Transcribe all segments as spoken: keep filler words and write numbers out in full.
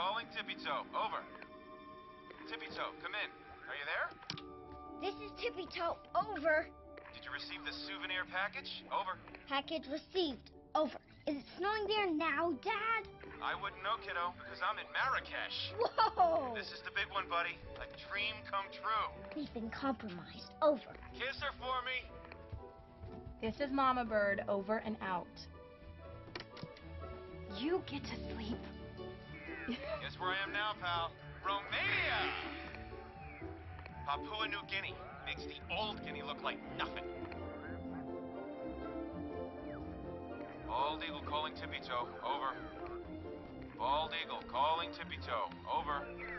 calling Tippy Toe. Over. Tippy Toe, come in. Are you there? This is Tippy Toe. Over. Did you receive the souvenir package? Over. Package received. Over. Is it snowing there now, Dad? I wouldn't know, kiddo, because I'm in Marrakesh. Whoa! This is the big one, buddy. A dream come true. We've been compromised. Over. Kiss her for me. This is Mama Bird, over and out. You get to sleep. Guess where I am now, pal? Romania! Papua New Guinea makes the old Guinea look like nothing. Bald Eagle calling Tippy Toe. Over. Bald Eagle calling Tippy Toe. Over.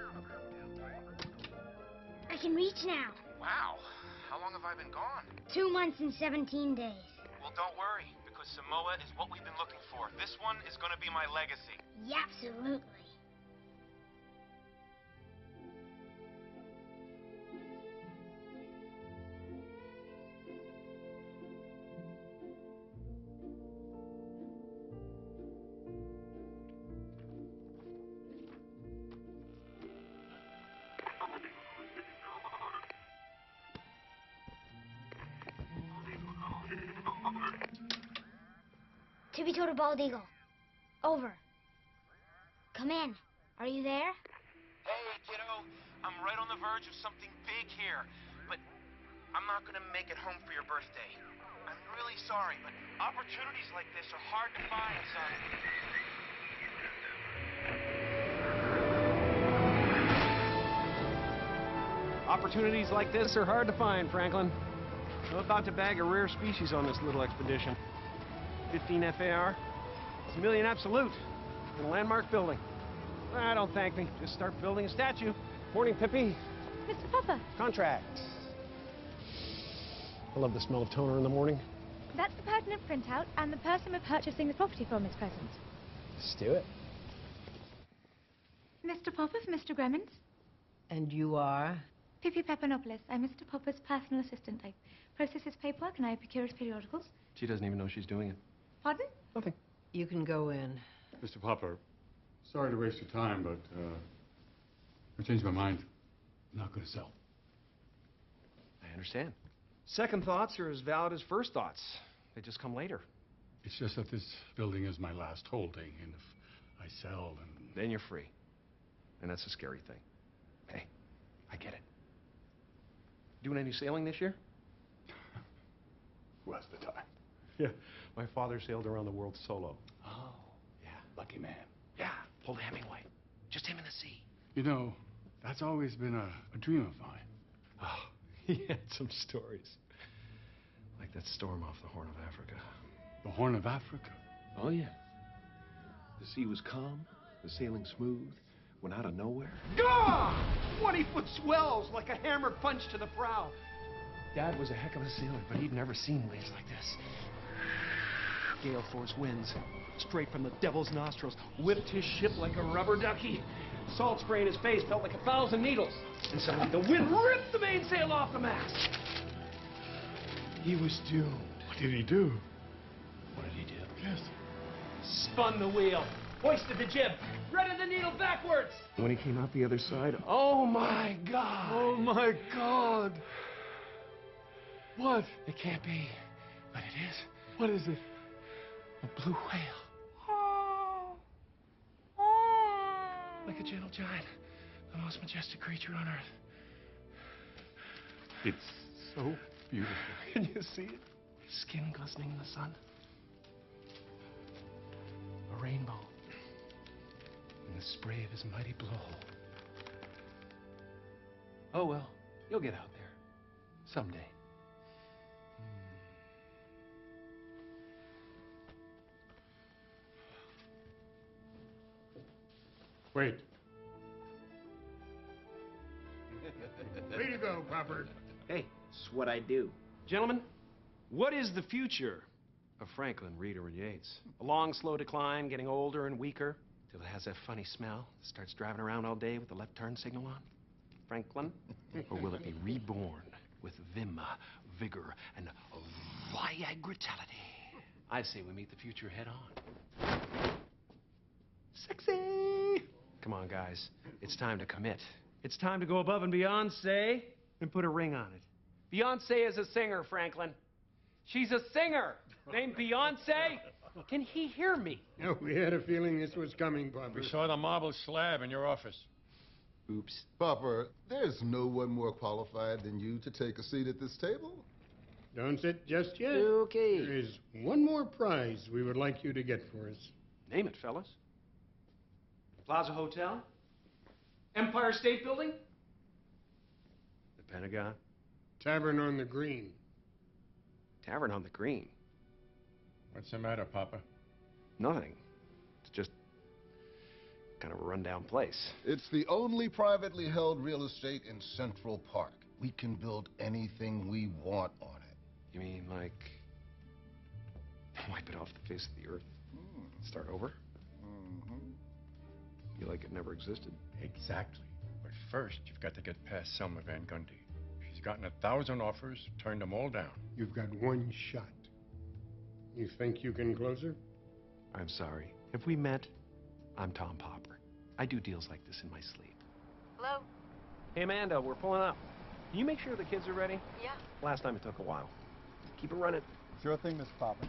I can reach now. Wow. How long have I been gone? Two months and seventeen days. Well, don't worry, because Samoa is what we've been looking for. This one is going to be my legacy. Yeah, absolutely. Tippy Toe to Bald Eagle. Over. Come in. Are you there? Hey, kiddo. I'm right on the verge of something big here, but I'm not going to make it home for your birthday. I'm really sorry, but opportunities like this are hard to find, son. Opportunities like this are hard to find, Franklin. I'm about to bag a rare species on this little expedition. fifteen F A R. It's a million absolute in a landmark building. Ah, don't thank me. Just start building a statue. Morning, Pippi. Mister Popper. Contract. I love the smell of toner in the morning. That's the pertinent printout, and the person we're purchasing the property from is present. Let's do it. Mister Popper for Mister Gremmons. And you are? Pippi Peppanopoulos. I'm Mister Popper's personal assistant. I process his paperwork and I procure his periodicals. She doesn't even know she's doing it. Pardon? Nothing. You can go in. Mister Popper, sorry to waste your time, but uh, I changed my mind. I'm not going to sell. I understand. Second thoughts are as valid as first thoughts. They just come later. It's just that this building is my last holding, and if I sell, then... Then you're free. And that's a scary thing. Hey, I get it. Doing any sailing this year? Who has the time? Yeah, my father sailed around the world solo. Oh, Yeah. lucky man. Yeah, pulled Hemingway. Just him in the sea. You know, that's always been a, a dream of mine. Oh, he had some stories. Like that storm off the Horn of Africa. The Horn of Africa. Oh, yeah. The sea was calm, the sailing smooth, when out of nowhere... Gah! twenty-foot swells like a hammer punch to the prow. Dad was a heck of a sailor, but he'd never seen waves like this. Gale force winds, straight from the devil's nostrils, whipped his ship like a rubber ducky. Salt spray in his face felt like a thousand needles. And suddenly the wind ripped the mainsail off the mast. He was doomed. What did he do? What did he do? Yes. Spun the wheel, hoisted the jib, threaded the needle backwards. When he came out the other side, oh my God! Oh my God! What? It can't be, but it is. What is it? A blue whale. Like a gentle giant, the most majestic creature on earth. It's so beautiful. Can you see it? Skin glistening in the sun. A rainbow. In the spray of his mighty blowhole. Oh well, you'll get out there. Someday. Wait. Way to go, Popper. Hey, it's what I do. Gentlemen, what is the future of Franklin, Reader, and Yates? A long, slow decline, getting older and weaker, till it has that funny smell, starts driving around all day with the left turn signal on? Franklin? Or will it be reborn with vim, vigor, and viagrality? I say we meet the future head on. Sexy! Come on, guys. It's time to commit. It's time to go above and beyond, say, and put a ring on it. Beyonce is a singer, Franklin. She's a singer named Beyonce. Can he hear me? No, we had a feeling this was coming, Papa. We saw the marble slab in your office. Oops. Papa, there's no one more qualified than you to take a seat at this table. Don't sit just yet. Okay. There is one more prize we would like you to get for us. Name it, fellas. Plaza Hotel? Empire State Building? The Pentagon? Tavern on the Green. Tavern on the Green? What's the matter, Papa? Nothing. It's just kind of a rundown place. It's the only privately held real estate in Central Park. We can build anything we want on it. You mean like wipe it off the face of the earth? Hmm. Start over? Mm-hmm. You like it never existed? Exactly. But first, you've got to get past Selma Van Gundy. She's gotten a thousand offers, turned them all down. You've got one shot. You think you can close her? I'm sorry. Have we met? I'm Tom Popper. I do deals like this in my sleep. Hello? Hey, Amanda, we're pulling up. Can you make sure the kids are ready? Yeah. Last time it took a while. Keep it running. Sure thing, Mister Popper.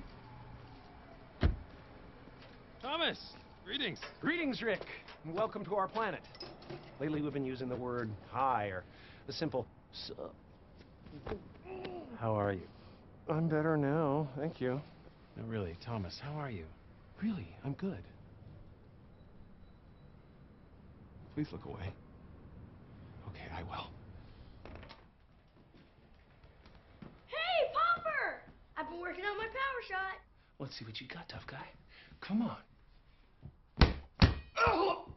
Thomas, greetings. Greetings, Rick, and welcome to our planet. Lately, we've been using the word hi or the simple sup. How are you? I'm better now, thank you. No, really, Thomas, how are you? Really, I'm good. Please look away. Okay, I will. Hey, Popper! I've been working on my power shot. Let's see what you got, tough guy. Come on. Oh,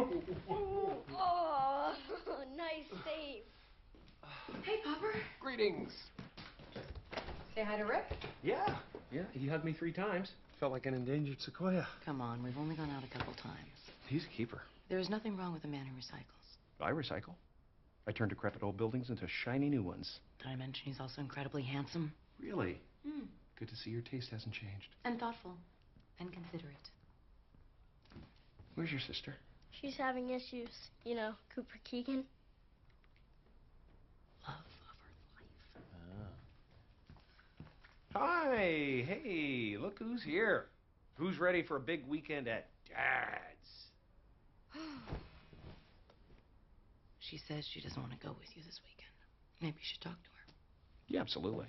oh nice save. Hey, Popper. Greetings. Say hi to Rick. Yeah, yeah, he hugged me three times. Felt like an endangered sequoia. Come on, we've only gone out a couple times. He's a keeper. There is nothing wrong with a man who recycles. I recycle. I turn decrepit old buildings into shiny new ones. Did I mention he's also incredibly handsome? Really? Hmm. Good to see your taste hasn't changed. And thoughtful. And considerate. Where's your sister? She's having issues. You know, Cooper Keegan. Love of her life. Hi, hey, look who's here. Who's ready for a big weekend at Dad's? She says she doesn't want to go with you this weekend. Maybe you should talk to her. Yeah, absolutely.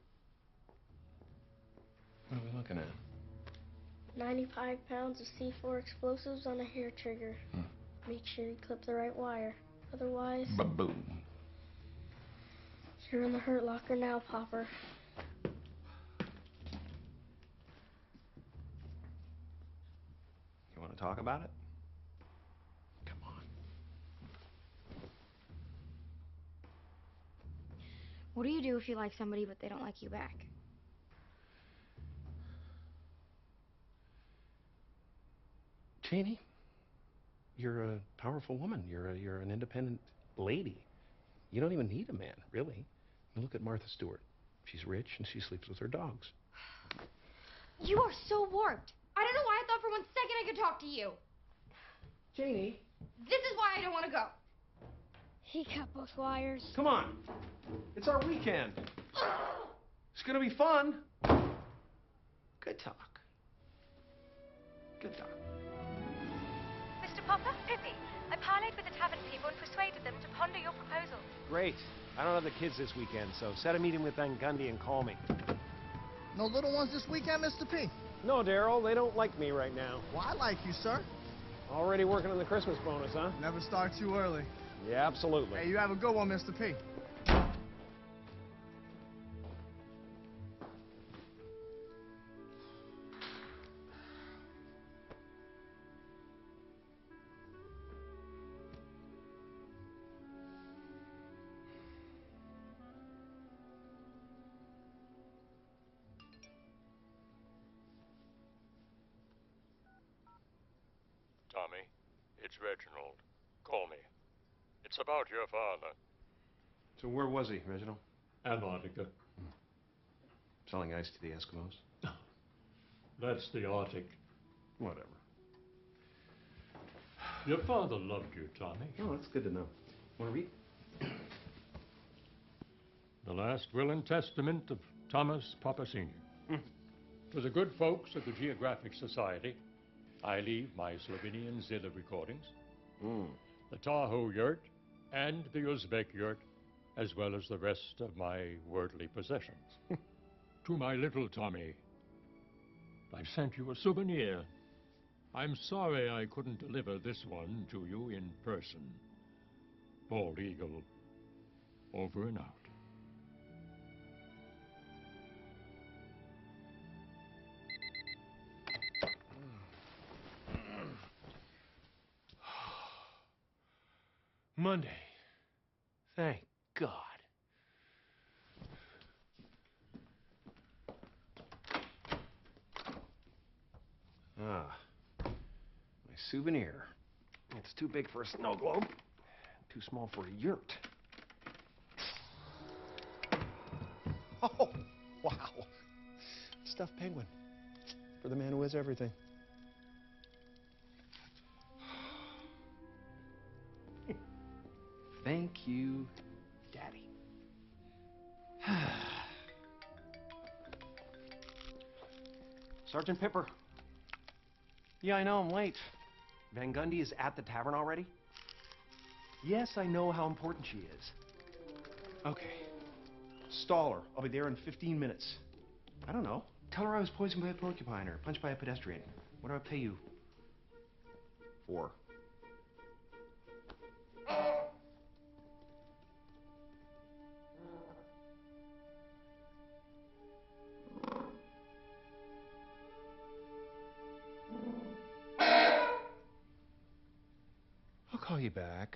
What are we looking at? ninety-five pounds of C four explosives on a hair trigger. Hmm. Make sure you clip the right wire. Otherwise, Ba-boom. you're in the hurt locker now, Popper. You want to talk about it? Come on. What do you do if you like somebody but they don't like you back? Janie, you're a powerful woman. You're a, you're an independent lady. You don't even need a man, really. Look at Martha Stewart. She's rich and she sleeps with her dogs. You are so warped. I don't know why I thought for one second I could talk to you. Janie. This is why I don't want to go. He cut both wires. Come on. It's our weekend. It's gonna be fun. Good talk. Good talk. Mister Popper, Pippi, I parleyed with the tavern people and persuaded them to ponder your proposal. Great. I don't have the kids this weekend, so set a meeting with Van Gundy and call me. No little ones this weekend, Mister P? No, Daryl, they don't like me right now. Well, I like you, sir. Already working on the Christmas bonus, huh? Never start too early. Yeah, absolutely. Hey, you have a good one, Mister P. Tommy, it's Reginald. Call me. It's about your father. So where was he, Reginald? Antarctica. Selling ice to the Eskimos? That's the Arctic. Whatever. Your father loved you, Tommy. Oh, that's good to know. Want to read? The last will and testament of Thomas Popper Senior Mm. To the good folks of the Geographic Society, I leave my Slovenian Zilla recordings, Mm. the Tahoe yurt, and the Uzbek yurt, as well as the rest of my worldly possessions. To my little Tommy, I've sent you a souvenir. I'm sorry I couldn't deliver this one to you in person. Bald Eagle, over and out. Monday. Thank God. Ah, my souvenir. It's too big for a snow globe, too small for a yurt. Oh, wow. Stuffed penguin. For the man who has everything. Thank you, Daddy. Sergeant Pipper. Yeah, I know, I'm late. Van Gundy is at the tavern already? Yes, I know how important she is. Okay. Stall her. I'll be there in fifteen minutes. I don't know. Tell her I was poisoned by a porcupine or punched by a pedestrian. What do I pay you for? I'll call you back.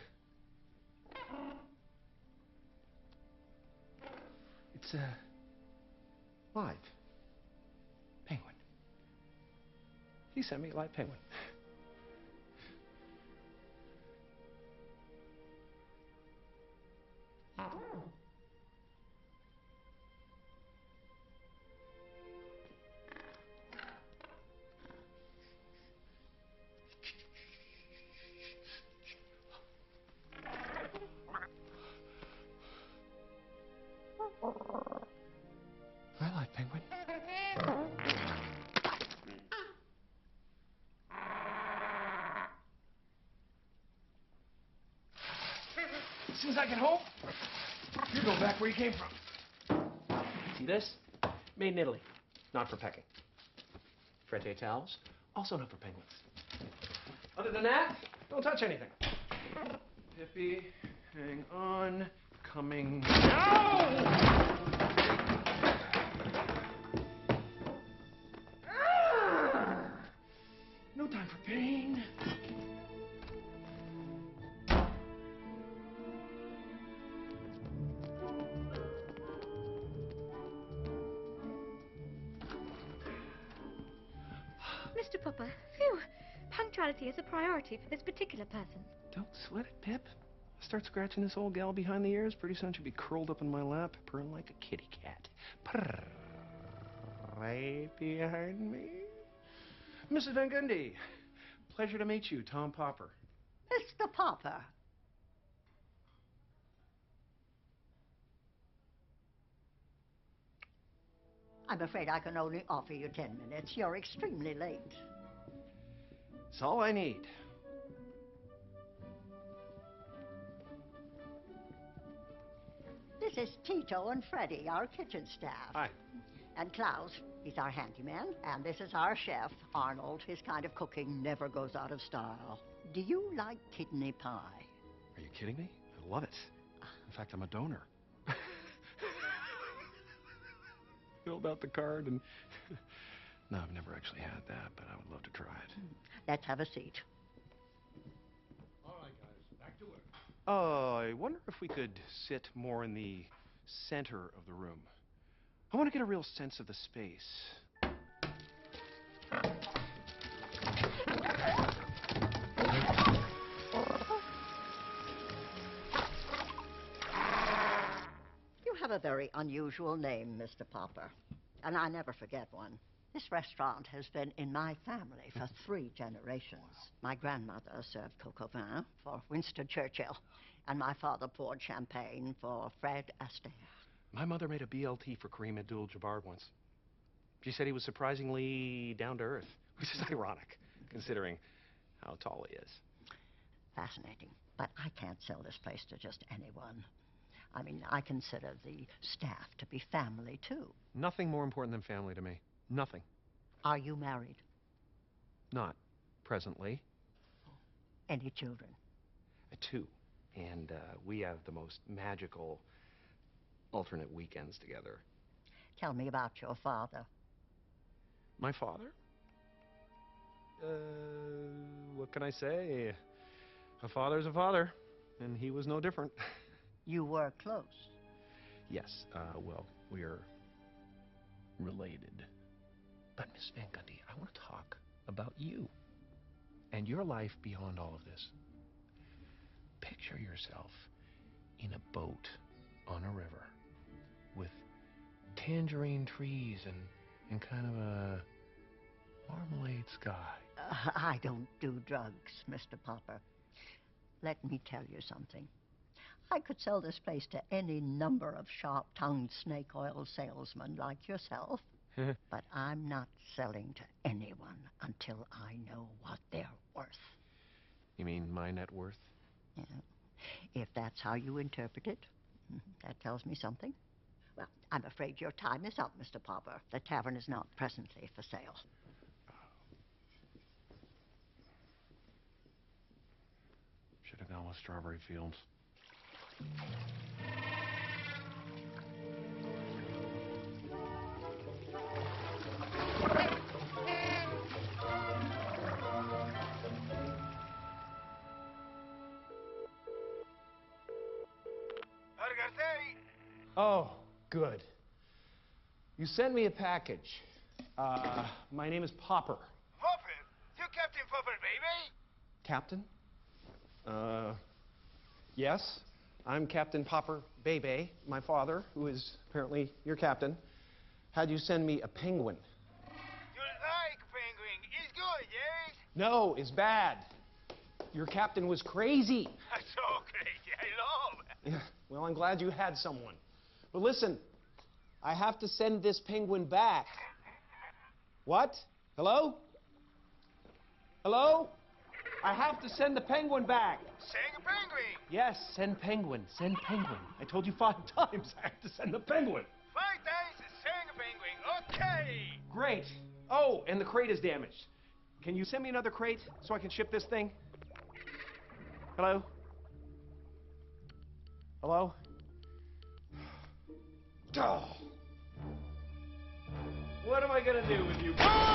It's a live penguin. He sent me a live penguin. My live penguin. As soon as I get home, you go back where you came from. See this? Made in Italy. Not for pecking. Frette towels, also not for penguins. Other than that, don't touch anything. Pippy, hang on. Coming now! No time for pain. Mister Popper, phew. Punctuality is a priority for this particular person. Don't sweat it, Pip. Start scratching this old gal behind the ears, pretty soon she'll be curled up in my lap, purring like a kitty cat. Purr. Right behind me. Missus Van Gundy, pleasure to meet you, Tom Popper. Mister Popper. I'm afraid I can only offer you ten minutes. You're extremely late. It's all I need. This is Tito and Freddie, our kitchen staff. Hi. And Klaus, he's our handyman. And this is our chef, Arnold. His kind of cooking never goes out of style. Do you like kidney pie? Are you kidding me? I love it. In fact, I'm a donor. Filled out the card and... No, I've never actually had that, but I would love to try it. Let's have a seat. All right, guys, back to work. Oh, I wonder if we could sit more in the center of the room. I want to get a real sense of the space. You have a very unusual name, Mister Popper. And I never forget one. This restaurant has been in my family for three generations. My grandmother served coq au vin for Winston Churchill, and my father poured champagne for Fred Astaire. My mother made a B L T for Kareem Abdul-Jabbar once. She said he was surprisingly down to earth, which is ironic, considering how tall he is. Fascinating. But I can't sell this place to just anyone. I mean, I consider the staff to be family, too. Nothing more important than family to me. Nothing. Are you married? Not presently. Any children? Uh, two. And uh, we have the most magical alternate weekends together. Tell me about your father. My father? Uh, what can I say? A father's a father, and he was no different. You were close. Yes, uh, well, we're related. But, Miss Van Gundy, I want to talk about you and your life beyond all of this. Picture yourself in a boat on a river with tangerine trees and, and kind of a marmalade sky. Uh, I don't do drugs, Mister Popper. Let me tell you something. I could sell this place to any number of sharp-tongued snake oil salesmen like yourself. But I'm not selling to anyone until I know what they're worth. You mean my net worth? Yeah. If that's how you interpret it, that tells me something. Well, I'm afraid your time is up, Mister Popper. The tavern is not presently for sale. Should have gone with Strawberry Fields. Oh, good. You sent me a package. Uh, my name is Popper. Popper? You Captain Popper, baby? Captain? Uh, yes. I'm Captain Popper Bebe, my father, who is apparently your captain, had you send me a penguin. You like penguin. It's good, yes? No, it's bad. Your captain was crazy. So crazy. I love. Yeah, well, I'm glad you had someone. But listen, I have to send this penguin back. What? Hello? Hello? I have to send the penguin back. Send a penguin. Yes, send penguin. Send penguin. I told you five times I have to send the penguin. Five times, send a penguin. Okay. Great. Oh, and the crate is damaged. Can you send me another crate so I can ship this thing? Hello? Hello? Oh. What am I gonna do with you?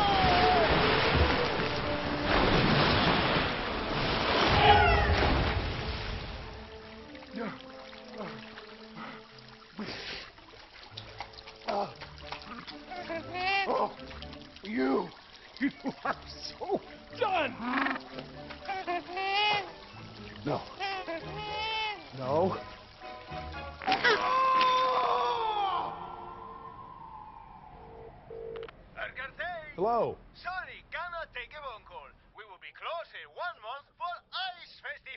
Oh. Oh. You! You are so done! No. No. Hello. Sorry, cannot take a phone call. We will be closed in one month for Ice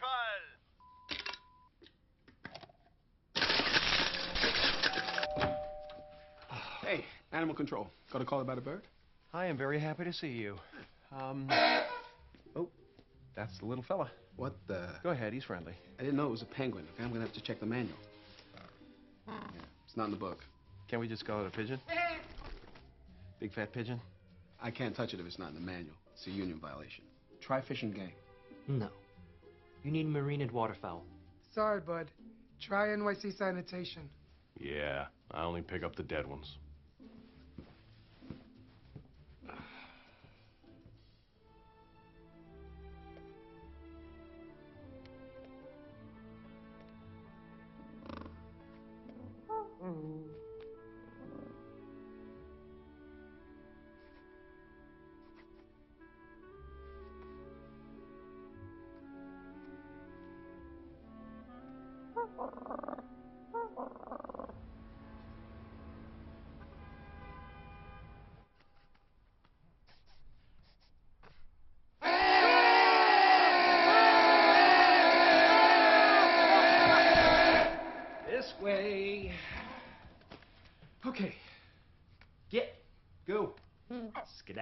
Festival. Hey, animal control. Got a call about a bird? I am very happy to see you. Um. Oh, that's the little fella. What the? Go ahead, he's friendly. I didn't know it was a penguin. Okay, I'm gonna have to check the manual. Yeah, it's not in the book. Can't we just call it a pigeon? Big fat pigeon? I can't touch it if it's not in the manual. It's a union violation. Try fish and game. No. You need marine and waterfowl. Sorry, bud. Try N Y C sanitation. Yeah, I only pick up the dead ones.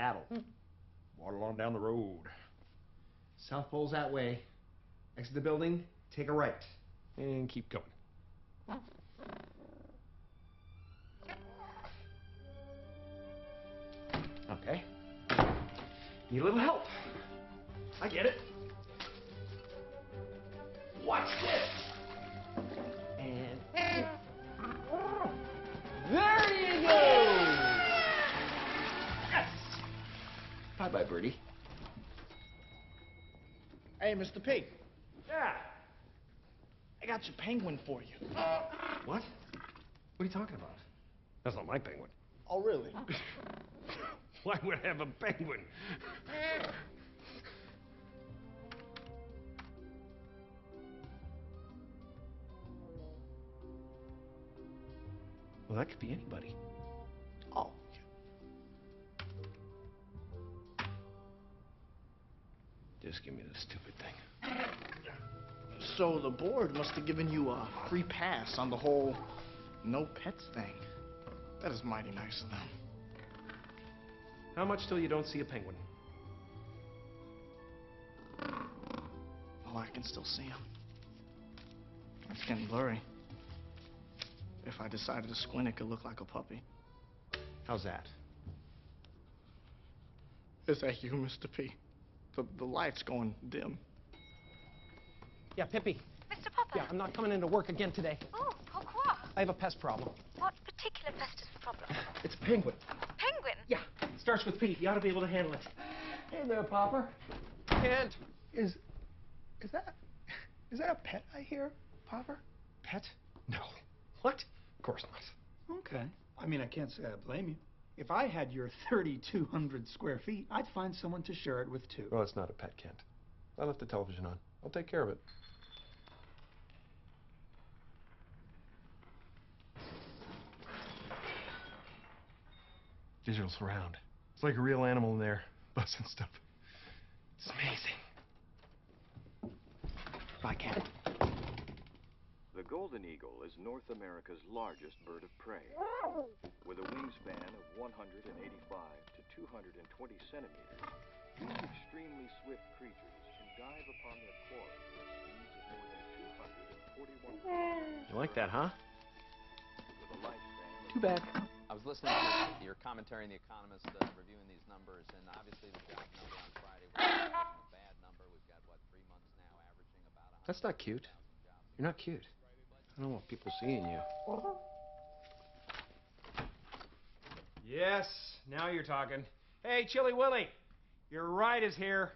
Skedaddle. Waddle on down the road. South Pole's that way. Exit the building, take a right, and keep going. Okay. Need a little help. I get it. Watch this. And there you go. Yes. Bye bye, birdie. Hey, Mister P. Yeah. I got your penguin for you. What? What are you talking about? That's not my penguin. Oh, really? Why would I have a penguin? Well, that could be anybody. Oh. Just give me this stupid thing. So the board must have given you a free pass on the whole no pets thing. That is mighty nice of them. How much till you don't see a penguin? Oh, I can still see him. It's getting blurry. If I decided to squint, it could look like a puppy. How's that? Is that you, Mister P? The, the light's going dim. Yeah, Pippi. Mister Popper. Yeah, I'm not coming into work again today. Oh, pourquoi? I have a pest problem. What particular pest is the problem? It's a penguin. Penguin? Yeah, it starts with P. You ought to be able to handle it. Hey there, Popper. Can't. Is, is that, is that a pet I hear, Popper? Pet? No. What? Of course not. Okay. I mean, I can't say I blame you. If I had your thirty-two hundred square feet, I'd find someone to share it with, too. Well, it's not a pet, Kent. I left the television on. I'll take care of it. Digital surround. It's like a real animal in there, busting stuff. It's amazing. Bye, Kent. The golden eagle is North America's largest bird of prey. With a wingspan of one hundred eighty-five to two hundred twenty centimeters, these extremely swift creatures can dive upon their quarry with speeds of more than two hundred forty-one kilometers. You like that, huh? With a lifespan Too bad. I was listening to your commentary in The Economist, uh, reviewing these numbers, and obviously the job number on Friday was a bad number. We've got, what, three months now averaging about one hundred thousand jobs. That's not cute. You're not cute. I don't want people seeing you. Yes, now you're talking. Hey, Chilly Willy, your ride is here.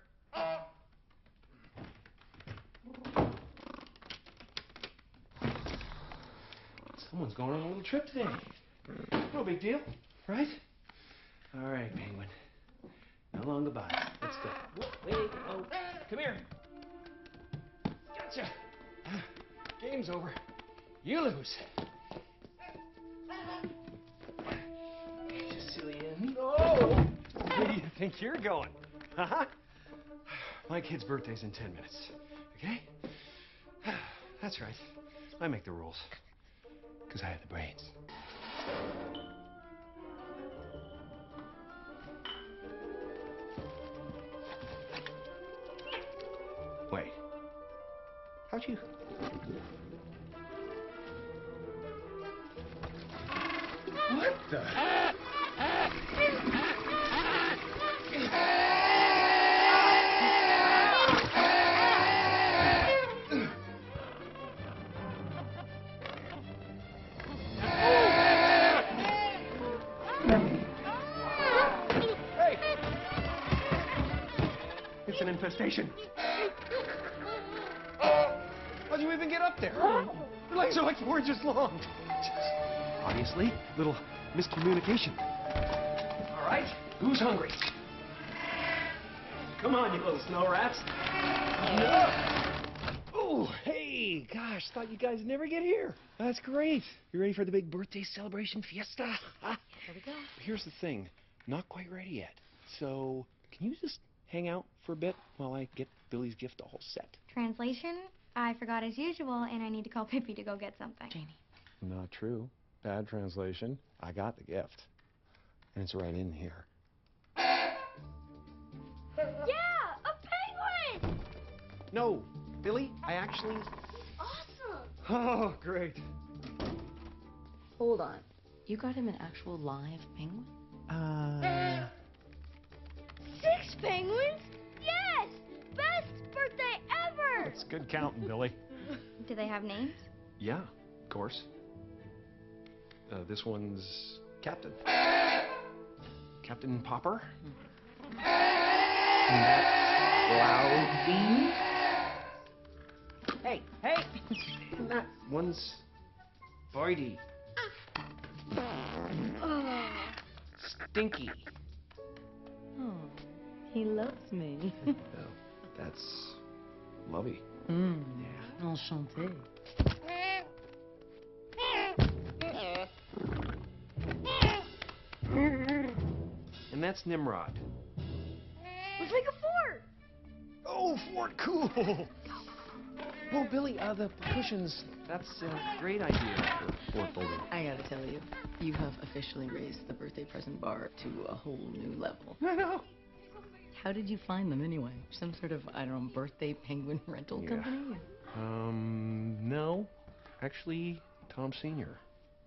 Someone's going on a little trip today. No big deal, right? All right, Penguin. No long goodbye. Let's go. Wait, oh, come here. Gotcha. Game's over. You lose. Just silly in. No! Where do you think you're going? Huh? My kid's birthday's in ten minutes. Okay? That's right. I make the rules. Because I have the brains. Wait. How'd you... What the? Hey! It's an infestation. How'd you even get up there? Your legs are like four inches long. Obviously, little miscommunication. All right, who's hungry? Come on, you little snow rats. Oh, hey, gosh, thought you guys never get here. That's great. You ready for the big birthday celebration fiesta? Huh? Here we go. Here's the thing, not quite ready yet. So, can you just hang out for a bit while I get Billy's gift all set? Translation, I forgot as usual, and I need to call Pippi to go get something. Janie. Not true. Bad translation. I got the gift. And it's right in here. No, Billy, I actually... Awesome! Oh, great. Hold on. You got him an actual live penguin? Uh... Six penguins? Yes! Best birthday ever! That's good counting, Billy. Do they have names? Yeah, of course. Uh, this one's Captain. Captain Popper. And that's Cloudy. Hey, hey! And that one's Boydie. Oh. Stinky. Oh, he loves me. Oh, that's Lovey. Mm. Yeah. Enchanté. And that's Nimrod. Let's make a fort! Oh, fort, cool! Oh, Billy, uh, the cushions. That's a great idea for fort building. I gotta tell you, you have officially raised the birthday present bar to a whole new level. I know. How did you find them anyway? Some sort of, I don't know, birthday penguin rental Yeah. company? Um, no. Actually, Tom Senior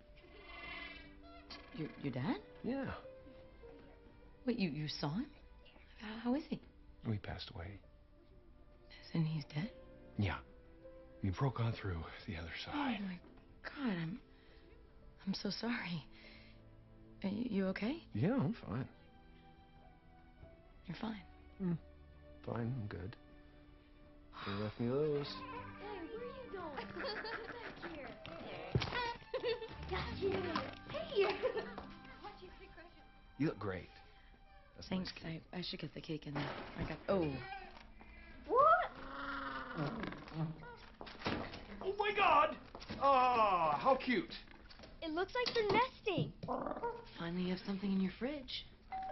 Your, your dad? Yeah. Wait, you, you saw him? How, how is he? We passed away. And he's dead? Yeah. We broke on through the other side. Oh my God, I'm, I'm so sorry. Are you, you okay? Yeah, I'm fine. You're fine. Mm. Fine, I'm good. They left me those. Hey, where are you going? Back here. Got you. Hey! You look great. That's Thanks. nice. I, I should get the cake in there. I got. Oh. What? Oh my God! Oh, how cute. It looks like they're nesting. Finally, you have something in your fridge.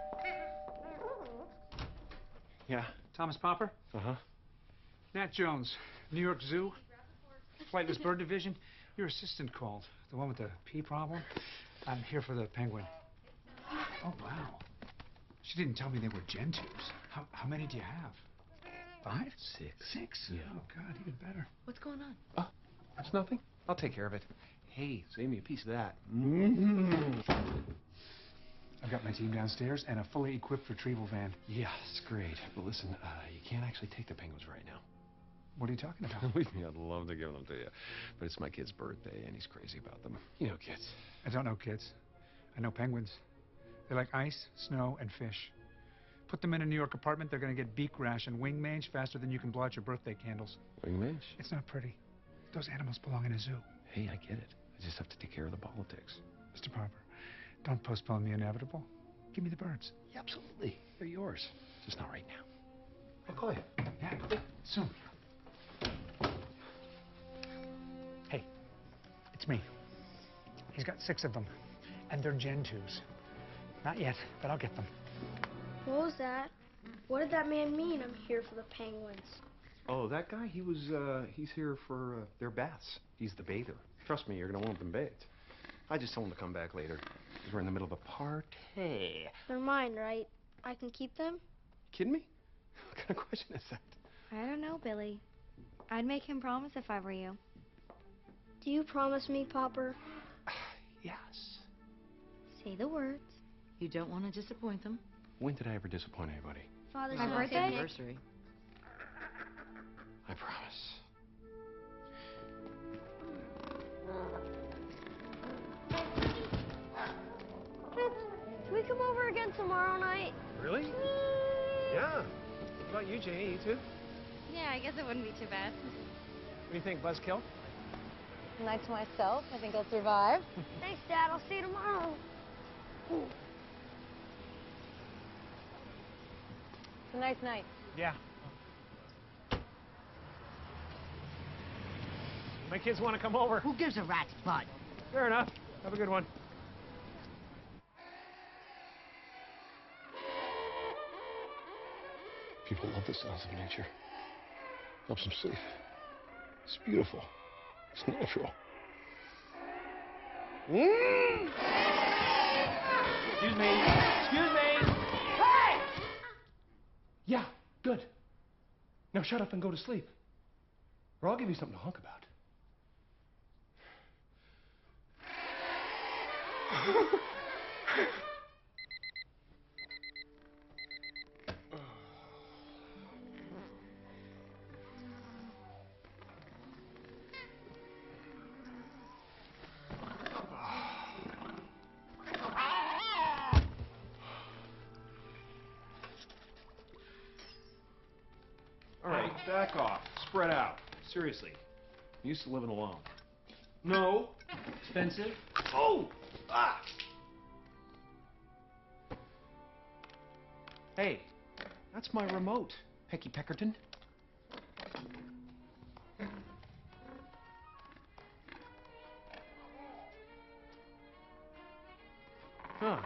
Yeah. Thomas Popper? Uh-huh. Nat Jones, New York Zoo, Flightless Bird Division. Your assistant called, the one with the pee problem. I'm here for the penguin. Oh, wow. She didn't tell me they were gentoops. How, how many do you have? Five? Six. Six? Yeah. Oh, God, even better. What's going on? Oh, that's nothing. I'll take care of it. Hey, save me a piece of that. Mm-hmm. I've got my team downstairs and a fully equipped retrieval van. Yeah, it's great. But listen, uh, you can't actually take the penguins right now. What are you talking about? Believe me, I'd love to give them to you. But it's my kid's birthday, and he's crazy about them. You know kids. I don't know kids. I know penguins. They like ice, snow, and fish. Put them in a New York apartment, they're going to get beak rash and wing mange faster than you can blow out your birthday candles. Wing mange? It's not pretty. Those animals belong in a zoo. Hey, I get it. I just have to take care of the politics. Mister Popper, don't postpone the inevitable. Give me the birds. Yeah, absolutely. They're yours. Just not right now. I'll call you. Yeah, soon. Hey, it's me. He's got six of them, and they're gentoops. Not yet, but I'll get them. What was that? What did that man mean? I'm here for the penguins. Oh, that guy, he was, uh, he's here for uh, their baths. He's the bather. Trust me, you're going to want them bathed. I just told him to come back later, because we're in the middle of a party. They're mine, right? I can keep them? Kidding me? What kind of question is that? I don't know, Billy. I'd make him promise if I were you. Do you promise me, Popper? Yes. Say the words. You don't want to disappoint them. When did I ever disappoint anybody? Father's My Day. birthday? Anniversary. I promise. Can we come over again tomorrow night? Really? Yeah. What about you, Janie? You too? Yeah, I guess it wouldn't be too bad. What do you think, Buzzkill? Night to myself. I think I'll survive. Thanks, Dad. I'll see you tomorrow. It's a nice night. Yeah. My kids want to come over. Who gives a rat's butt? Fair enough. Have a good one. People love the sounds of nature. Helps them sleep. It's beautiful. It's natural. Mm. Excuse me. Excuse me. Hey! Yeah, good. Now shut up and go to sleep. Or I'll give you something to hunk about. All right, back off. Spread out. Seriously. I'm used to living alone. No. Expensive. Oh! Ah! Hey, that's my remote, Pecky Peckerton. Huh.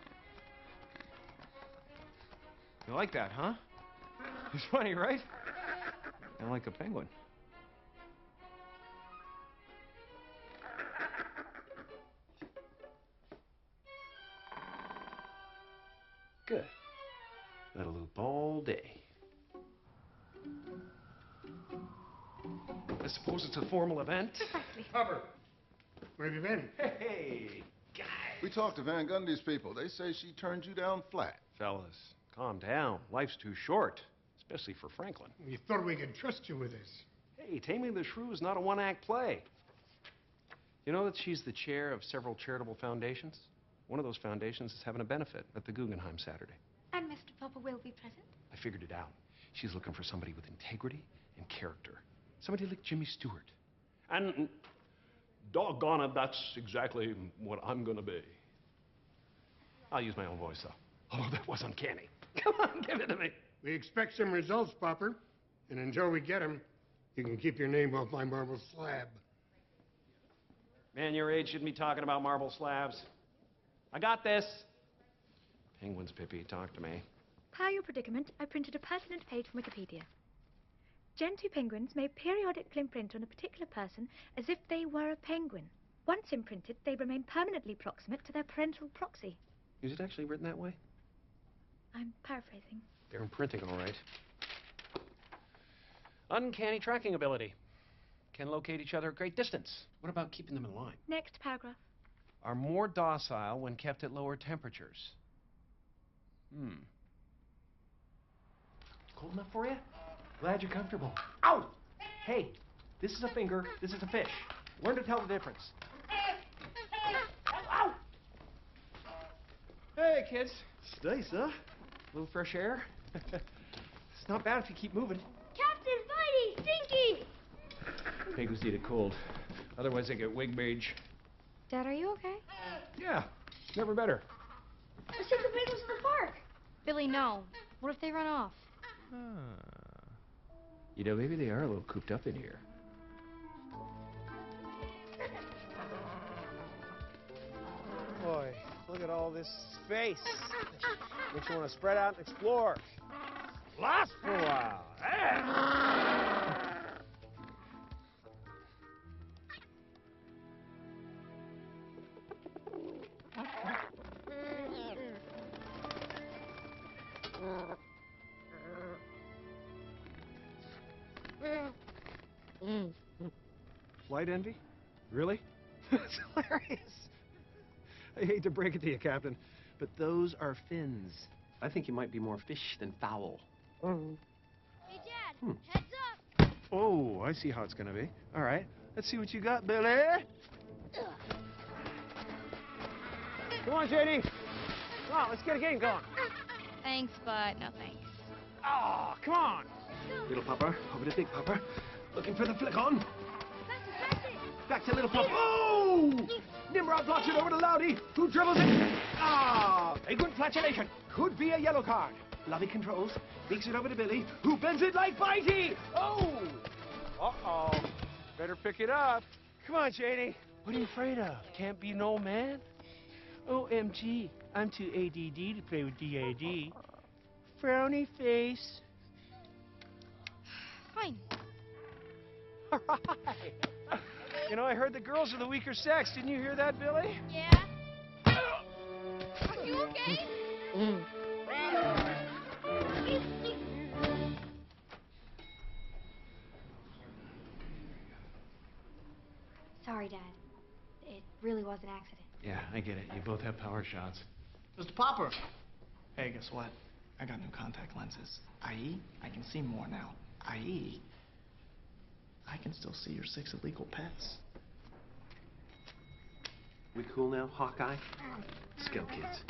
You like that, huh? It's funny, right? I like a penguin. Good. Let her loop all day. I suppose it's a formal event. Precisely. Hopper, where have you been? Hey, guys. We talked to Van Gundy's people. They say she turned you down flat. Fellas, calm down. Life's too short, especially for Franklin. We thought we could trust you with this. Hey, Taming the Shrew is not a one-act play. You know that she's the chair of several charitable foundations? One of those foundations is having a benefit at the Guggenheim Saturday. And Mister Popper will be present? I figured it out. She's looking for somebody with integrity and character. Somebody like Jimmy Stewart. And doggone it, that's exactly what I'm gonna be. I'll use my own voice, though. Although that was uncanny. Come on, give it to me. We expect some results, Popper. And until we get them, you can keep your name off my marble slab. Man your age shouldn't be talking about marble slabs. I got this. Penguins, Pippi, talk to me. Per your predicament, I printed a pertinent page from Wikipedia. Gentoo penguins may periodically imprint on a particular person as if they were a penguin. Once imprinted, they remain permanently proximate to their parental proxy. Is it actually written that way? I'm paraphrasing. They're imprinting, all right. Uncanny tracking ability. Can locate each other at great distance. What about keeping them in line? Next paragraph. Are more docile when kept at lower temperatures. Hmm. Cold enough for you? Glad you're comfortable. Ow! Hey, this is a finger, this is a fish. Learn to tell the difference. Ow! Hey, kids. It's nice, huh? A little fresh air. It's not bad if you keep moving. Captain Whitey! Stinky! Penguins need it cold. Otherwise they get wig beige. Dad, are you okay? Yeah, never better. Let's take the penguins to the park. Billy, no. What if they run off? You know, maybe they are a little cooped up in here. Boy, look at all this space. Makes you want to spread out and explore. Last for a while. Hey! Flight envy? Really? It's hilarious. I hate to break it to you, Captain, but those are fins. I think you might be more fish than fowl. Hey, Dad, Hmm. heads up. Oh, I see how it's gonna be. All right, let's see what you got, Billy. Come on, J D. Come on, let's get a game going. Thanks, but no thanks. Oh, come on. Little Papa, over to Big Papa. Looking for the flick on. Back to Little Papa. Oh! Nimrod blocks it over to Loudy, who dribbles it. Ah! A good flatulation. Could be a yellow card. Lovey controls, makes it over to Billy, who bends it like Bitey. Oh! Uh-oh. Better pick it up. Come on, J D. What are you afraid of? Can't be no man? O M G, I'm too A D D to play with D A D. Frowny face. Fine. All right. You know, I heard the girls are the weaker sex. Didn't you hear that, Billy? Yeah. Are you okay? Sorry, Dad. It really was an accident. Yeah, I get it. You both have power shots. Mister Popper! Hey, guess what? I got new contact lenses. that is, I can see more now. that is, I can still see your six illegal pets. We cool now, Hawkeye? Scout kids.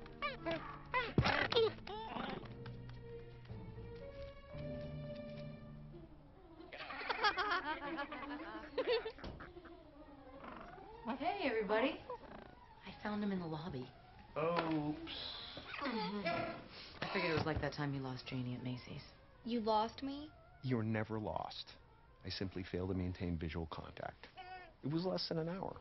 Hey, everybody. I found him in the lobby. Oops. I figured it was like that time you lost Janie at Macy's. You lost me? You're never lost. I simply failed to maintain visual contact. It was less than an hour.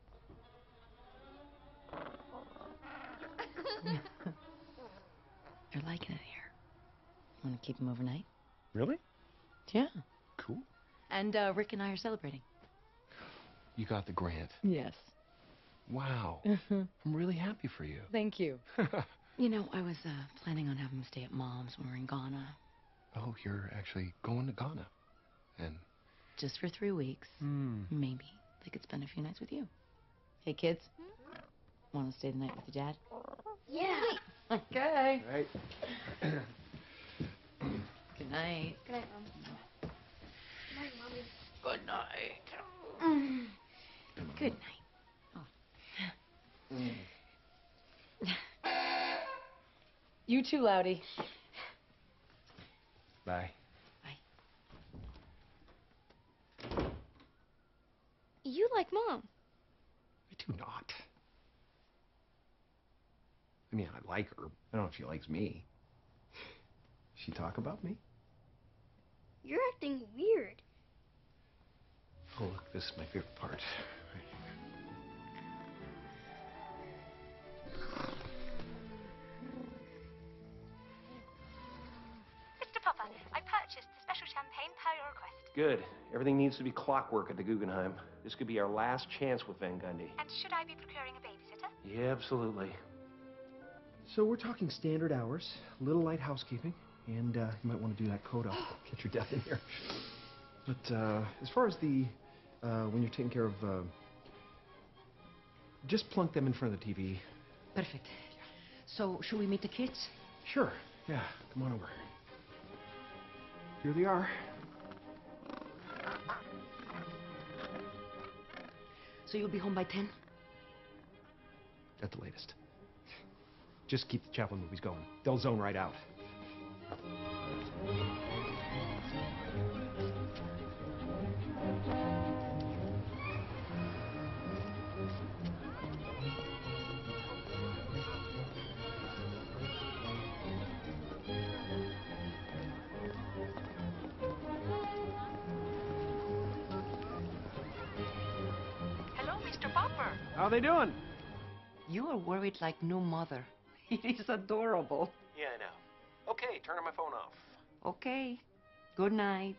You're liking it here. You want to keep him overnight? Really? Yeah. Cool. And uh, Rick and I are celebrating. You got the grant. Yes. Wow. I'm really happy for you. Thank you. You know, I was uh, planning on having him stay at Mom's when we're in Ghana. Oh, you're actually going to Ghana? And just for three weeks. Hmm. Maybe they could spend a few nights with you. Hey, kids. Want to stay the night with your dad? Yeah. Okay. Right. Good night. Good night, Mom. Good night, Mommy. Good night. Good night. You too, Loudy. Bye. You like Mom. I do not. I mean, I like her. I don't know if she likes me. She talk about me? You're acting weird. Oh, look, this is my favorite part. Mister Popper, I purchased the special champagne per your request. Good. Everything needs to be clockwork at the Guggenheim. This could be our last chance with Van Gundy. And should I be procuring a babysitter? Yeah, absolutely. So we're talking standard hours, a little light housekeeping, and uh, you might want to do that coat up. Get your dad in here. But uh, as far as the, uh, when you're taking care of, uh, just plunk them in front of the T V. Perfect. So, should we meet the kids? Sure. Yeah, come on over. Here they are. So you'll be home by ten? At the latest. Just keep the Chaplin movies going. They'll zone right out. Hello, Mister Popper. How are they doing? You are worried like no mother. It is adorable. Yeah, I know. Okay, turning my phone off. Okay. Good night.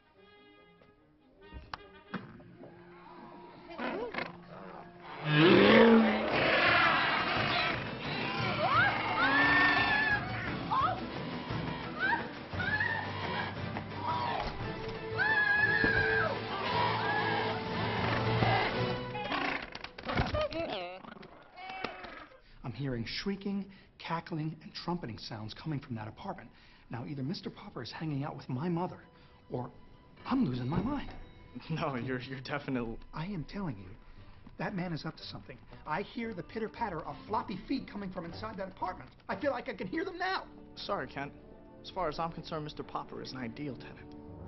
I'm hearing shrieking, cackling, and trumpeting sounds coming from that apartment. Now, either Mister Popper is hanging out with my mother, or I'm losing my mind. No, you're you're definitely. I am telling you, that man is up to something. I hear the pitter-patter of floppy feet coming from inside that apartment. I feel like I can hear them now. Sorry, Kent. As far as I'm concerned, Mister Popper is an ideal tenant.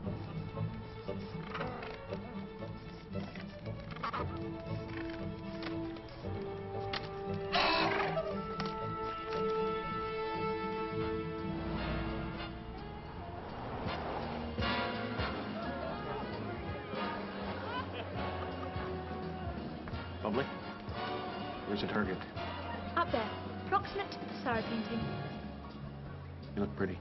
Bubbly? Where's the target? Up there, proximate to the Passaro painting. You look pretty.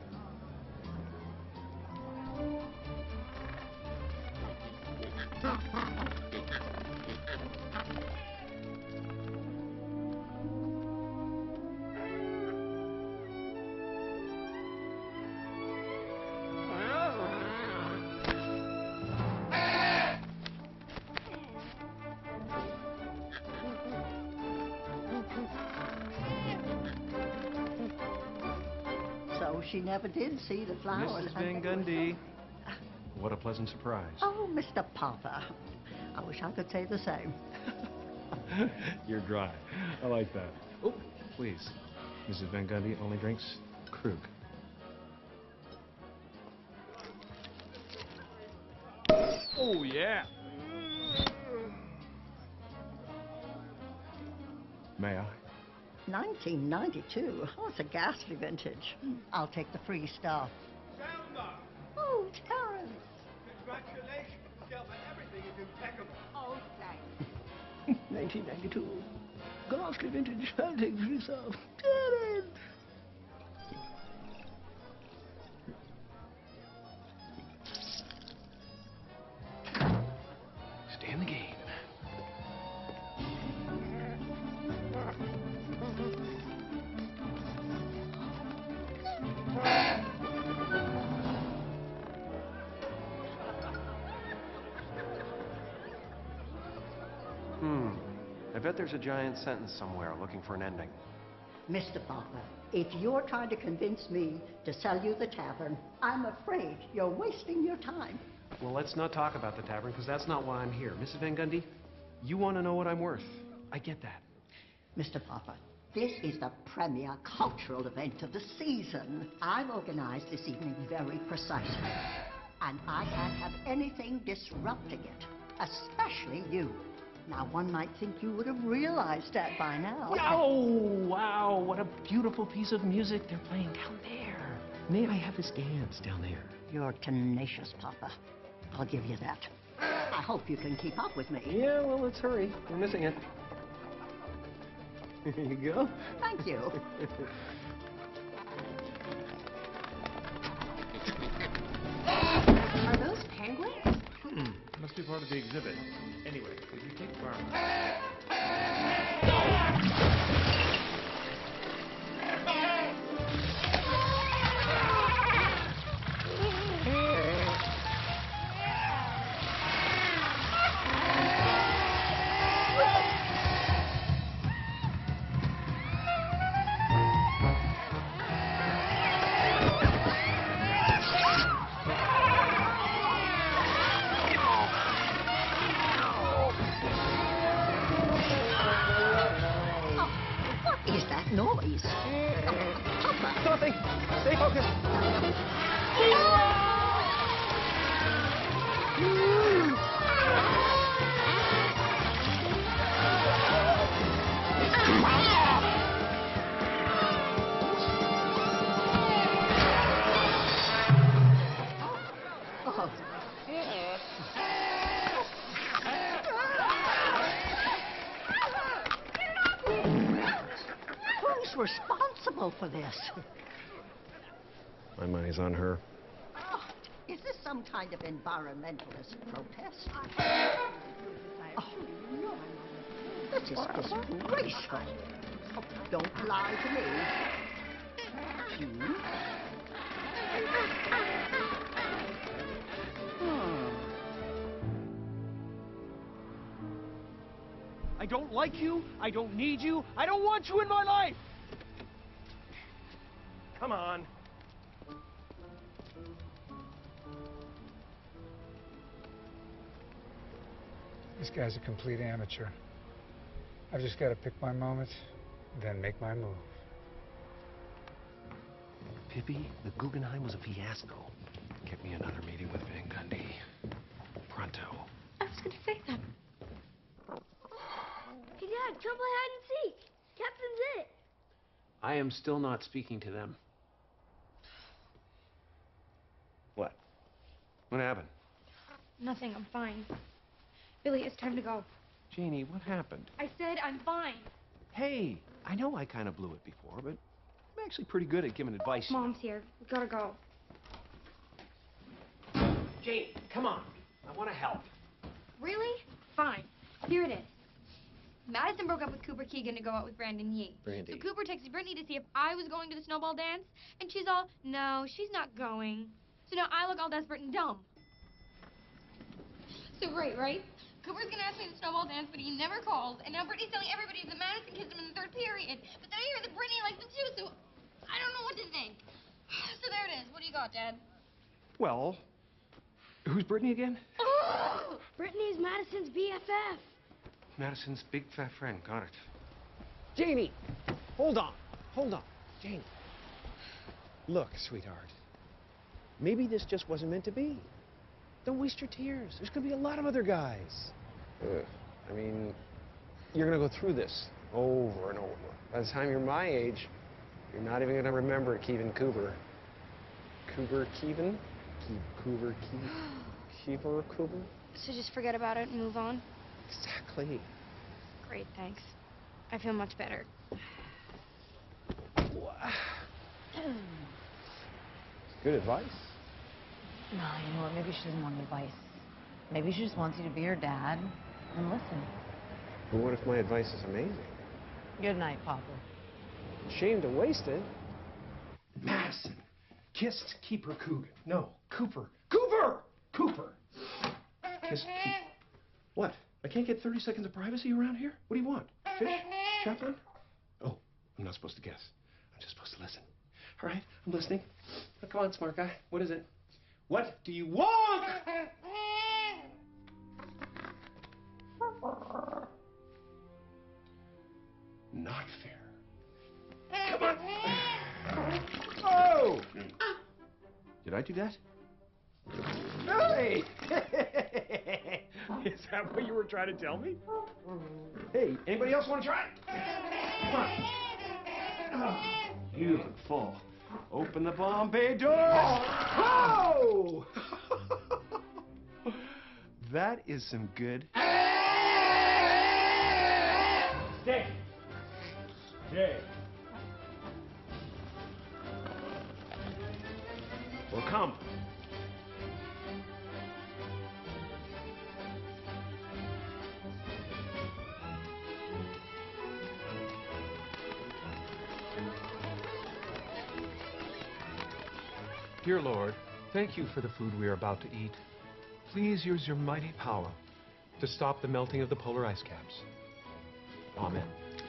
she never did see the flowers. Missus and Van they were Gundy. What a pleasant surprise. so- Oh, Mister Popper. I wish I could say the same. You're dry. I like that. Oh, please. Missus Van Gundy only drinks Krug. Oh, yeah. May I? nineteen ninety-two. Oh, it's a ghastly vintage. I'll take the free stuff. Oh, Terrence. Congratulations, Delma. Everything is impeccable. Oh, thanks. nineteen ninety-two. Ghastly vintage. I'll take free stuff. Terrence. Stay in the game. Hmm. I bet there's a giant sentence somewhere looking for an ending. Mister Popper, if you're trying to convince me to sell you the tavern, I'm afraid you're wasting your time. Well, let's not talk about the tavern, because that's not why I'm here. Missus Van Gundy, you want to know what I'm worth. I get that. Mister Popper, this is the premier cultural event of the season. I've organized this evening very precisely. And I can't have anything disrupting it, especially you. Now, one might think you would have realized that by now. Oh, wow, what a beautiful piece of music they're playing down there. May I have a dance down there? You're tenacious, Papa. I'll give you that. I hope you can keep up with me. Yeah, well, let's hurry. We're missing it. Here you go. Thank you. Are those penguins? Hmm. Must be part of the exhibit. Anyway, could you take the arm? Noise. Nothing. Stay focused. Who's responsible for this? My money's on her. Oh, is this some kind of environmentalist protest? Oh, this is disgraceful. Oh, don't lie to me. Hmm? I don't like you. I don't need you. I don't want you in my life. Come on. This guy's a complete amateur. I've just got to pick my moment, then make my move. Pippi, the Guggenheim was a fiasco. Get me another meeting with Van Gundy. Pronto. I was going to say that. Hey, Dad, come play hide and seek. Captain's it. I am still not speaking to them. What? What happened? Nothing, I'm fine. Billy, it's time to go. Janie, what happened? I said I'm fine. Hey, I know I kind of blew it before, but I'm actually pretty good at giving advice. Mom's here. We gotta go. Janie, come on. I want to help. Really? Fine. Here it is. Madison broke up with Cooper Keegan to go out with Brandon Yee. Brandy. So Cooper texted Brittany to see if I was going to the snowball dance, and she's all, no, she's not going. So now I look all desperate and dumb. So great, right? Cooper's gonna ask me to the snowball dance, but he never calls, and now Brittany's telling everybody that Madison kissed him in the third period. But then I hear that Brittany likes him too, so I don't know what to think. So there it is. What do you got, Dad? Well, who's Brittany again? Oh! Brittany's Madison's B F F. Madison's big fat friend. Got it. Janie, hold on. Hold on. Janie. Look, sweetheart. Maybe this just wasn't meant to be. Don't waste your tears. There's going to be a lot of other guys. Ugh. I mean, you're going to go through this over and over. By the time you're my age, you're not even going to remember Kevin Cooper. Cooper Kevin? Ke- Cooper Ke- Keeper Cooper? So just forget about it and move on? Exactly. Great, thanks. I feel much better. Good advice. No, you know what? Maybe she doesn't want advice. Maybe she just wants you to be her dad and listen. But what if my advice is amazing? Good night, Papa. Shame to waste it. Madison kissed Keeper Coogan. No, Cooper. Cooper! Cooper! Kissed Cooper. What? I can't get thirty seconds of privacy around here? What do you want? Fish? Chaplain? Oh, I'm not supposed to guess. I'm just supposed to listen. All right, I'm listening. Now, come on, smart guy. What is it? What do you want? Not fair. Come on. Oh! Did I do that? Hey! Is that what you were trying to tell me? Hey, anybody else want to try? Come on. Oh, you can fall. Open the Bombay door. Oh! That is some good. Stay. Stay. Or come. Dear Lord, thank you for the food we are about to eat. Please use your mighty power to stop the melting of the polar ice caps. Amen.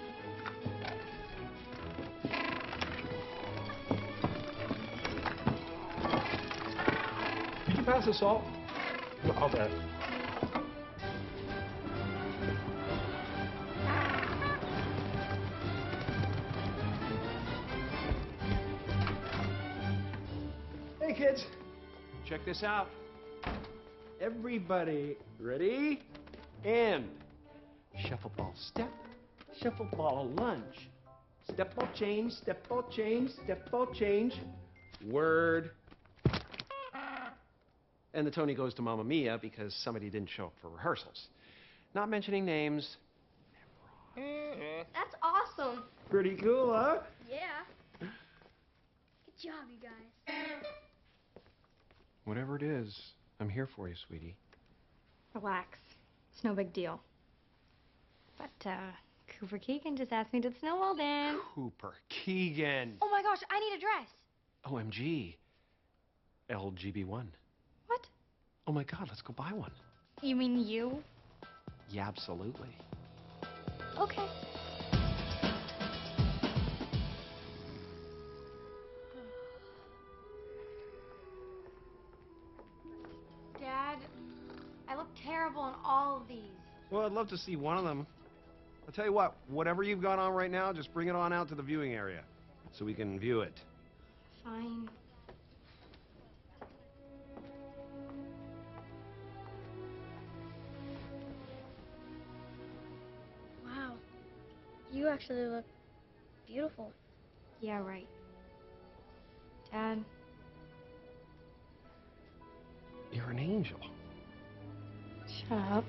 Did you pass the salt? I'll bet. Hey, kids. Check this out. Everybody, ready? And shuffle ball step, shuffle ball lunge. Step ball change, step ball change, step ball change. Word. And the Tony goes to Mamma Mia because somebody didn't show up for rehearsals. Not mentioning names. That's awesome. Pretty cool, huh? Yeah. Good job, you guys. Whatever it is, I'm here for you, sweetie. Relax. It's no big deal. But, uh, Cooper Keegan just asked me to snowball dance. Cooper Keegan. Oh my gosh, I need a dress. O M G. L G B one. What? Oh my God, let's go buy one. You mean you? Yeah, absolutely. Okay. Dad, I look terrible in all of these. Well, I'd love to see one of them. I'll tell you what, whatever you've got on right now, just bring it on out to the viewing area so we can view it. Fine. Wow. You actually look beautiful. Yeah, right. Dad. You're an angel. Shut up.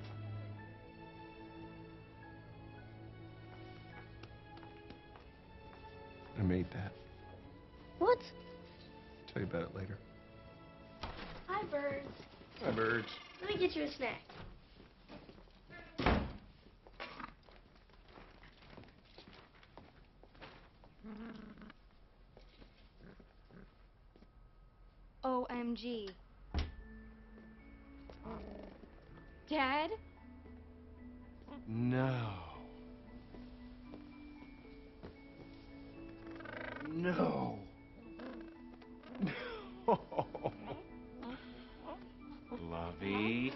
I made that. What? Tell you about it later. Hi, birds. Hi, birds. Let me get you a snack. O M G. Dad? No. No. Fluffy.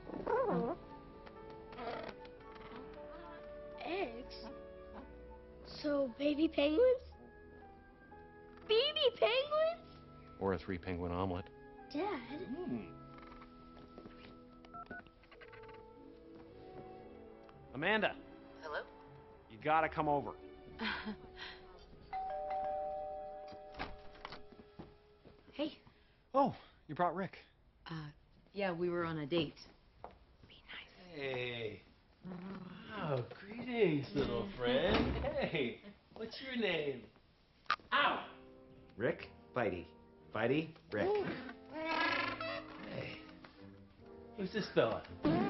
Eggs? So, baby penguins? Baby penguins? Or a three penguin omelet. Dad? Mm. Amanda. Hello? You gotta come over. Hey. Oh, you brought Rick. Uh, yeah, we were on a date. Hey. Oh, greetings, little friend. Hey, what's your name? Ow! Rick, Bitey. Bitey, Rick. Hey. Who's this fella?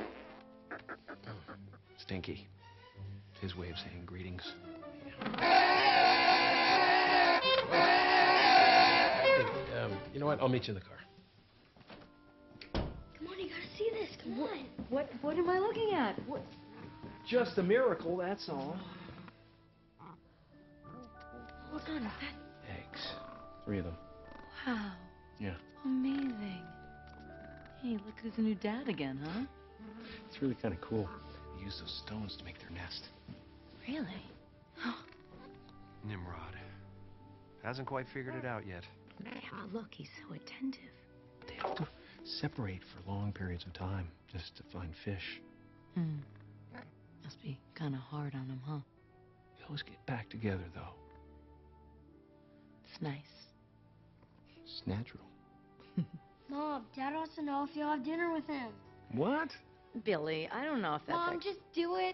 Stinky. It's his way of saying greetings. Hey, um, you know what? I'll meet you in the car. Come on, you gotta see this. Come on. What what am I looking at? What? Just a miracle, that's all. Hold on, is that? Eggs. Three of them. Wow. Yeah. Amazing. Hey, look who's the new dad again, huh? It's really kind of cool. They use those stones to make their nest. Really? Nimrod. Hasn't quite figured it out yet. Yeah, look, he's so attentive. They have to separate for long periods of time just to find fish. Hmm. Must be kind of hard on him, huh? They always get back together, though. It's nice. It's natural. Mom, Dad wants to know if you'll have dinner with him. What? Billy, I don't know if that's... Mom, like... just do it.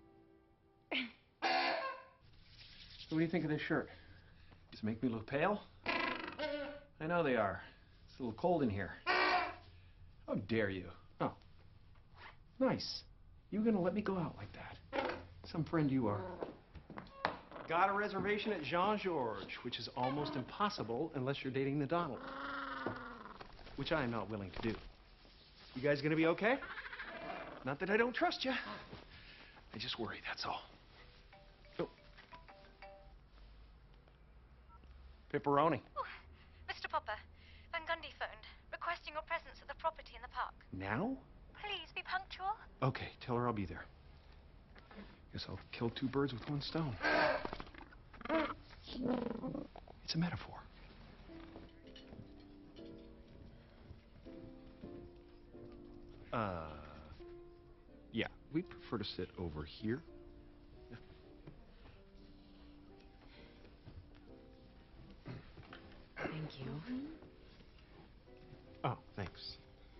What do you think of this shirt? Does it make me look pale? I know they are. It's a little cold in here. How dare you? Oh. Nice. You gonna let me go out like that? Some friend you are. Got a reservation at Jean-Georges, which is almost impossible unless you're dating the Donald. Which I am not willing to do. You guys gonna be okay? Not that I don't trust you. I just worry, that's all. Oh. Pepperoni. Oh, Mister Popper, Van Gundy phoned, requesting your presence at the property in the park. Now? Please be punctual. Okay, tell her I'll be there. Guess I'll kill two birds with one stone. It's a metaphor. Uh, yeah, we prefer to sit over here. Thank you. Oh, thanks.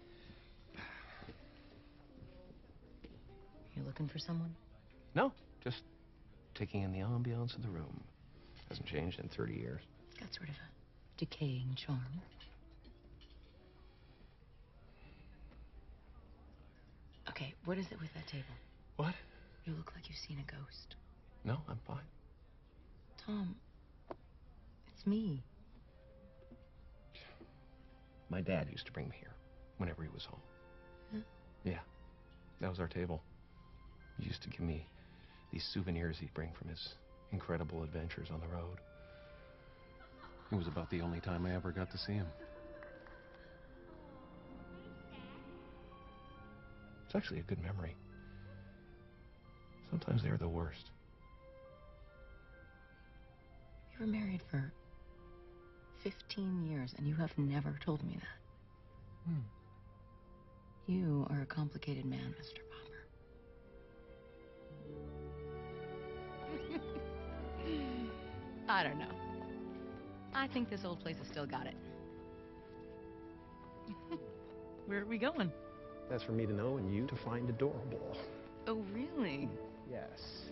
You looking for someone? No, just taking in the ambiance of the room. Hasn't changed in thirty years. It's got sort of a decaying charm. Okay, what is it with that table? What? You look like you've seen a ghost. No, I'm fine. Tom, it's me. My dad used to bring me here whenever he was home. Huh? Yeah, that was our table. He used to give me these souvenirs he'd bring from his incredible adventures on the road. It was about the only time I ever got to see him. It's actually a good memory. Sometimes they're the worst. You were married for fifteen years and you have never told me that. Hmm. You are a complicated man, Mister Popper. I don't know. I think this old place has still got it. Where are we going? That's for me to know and you to find adorable. Oh, really? Yes.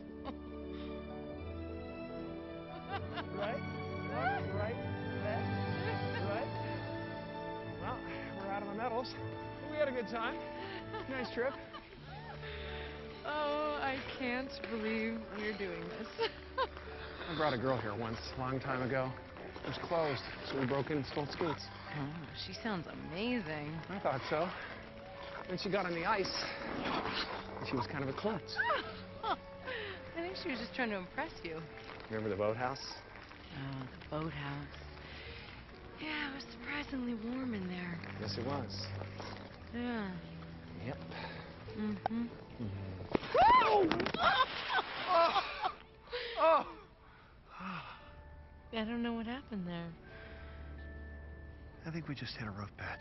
Right? Right? Right? Left? Right? Well, we're out of the medals. We had a good time. Nice trip. Oh, I can't believe we're doing this. I brought a girl here once, a long time ago. It was closed, so we broke in and stole skates. Oh, she sounds amazing. I thought so. Then she got on the ice. And she was kind of a klutz. I think she was just trying to impress you. Remember the boathouse? Oh, the boathouse. Yeah, it was surprisingly warm in there. Yes, it was. Yeah. Yep. Mm-hmm. Oh! Oh! Oh! I don't know what happened there. I think we just hit a rough patch.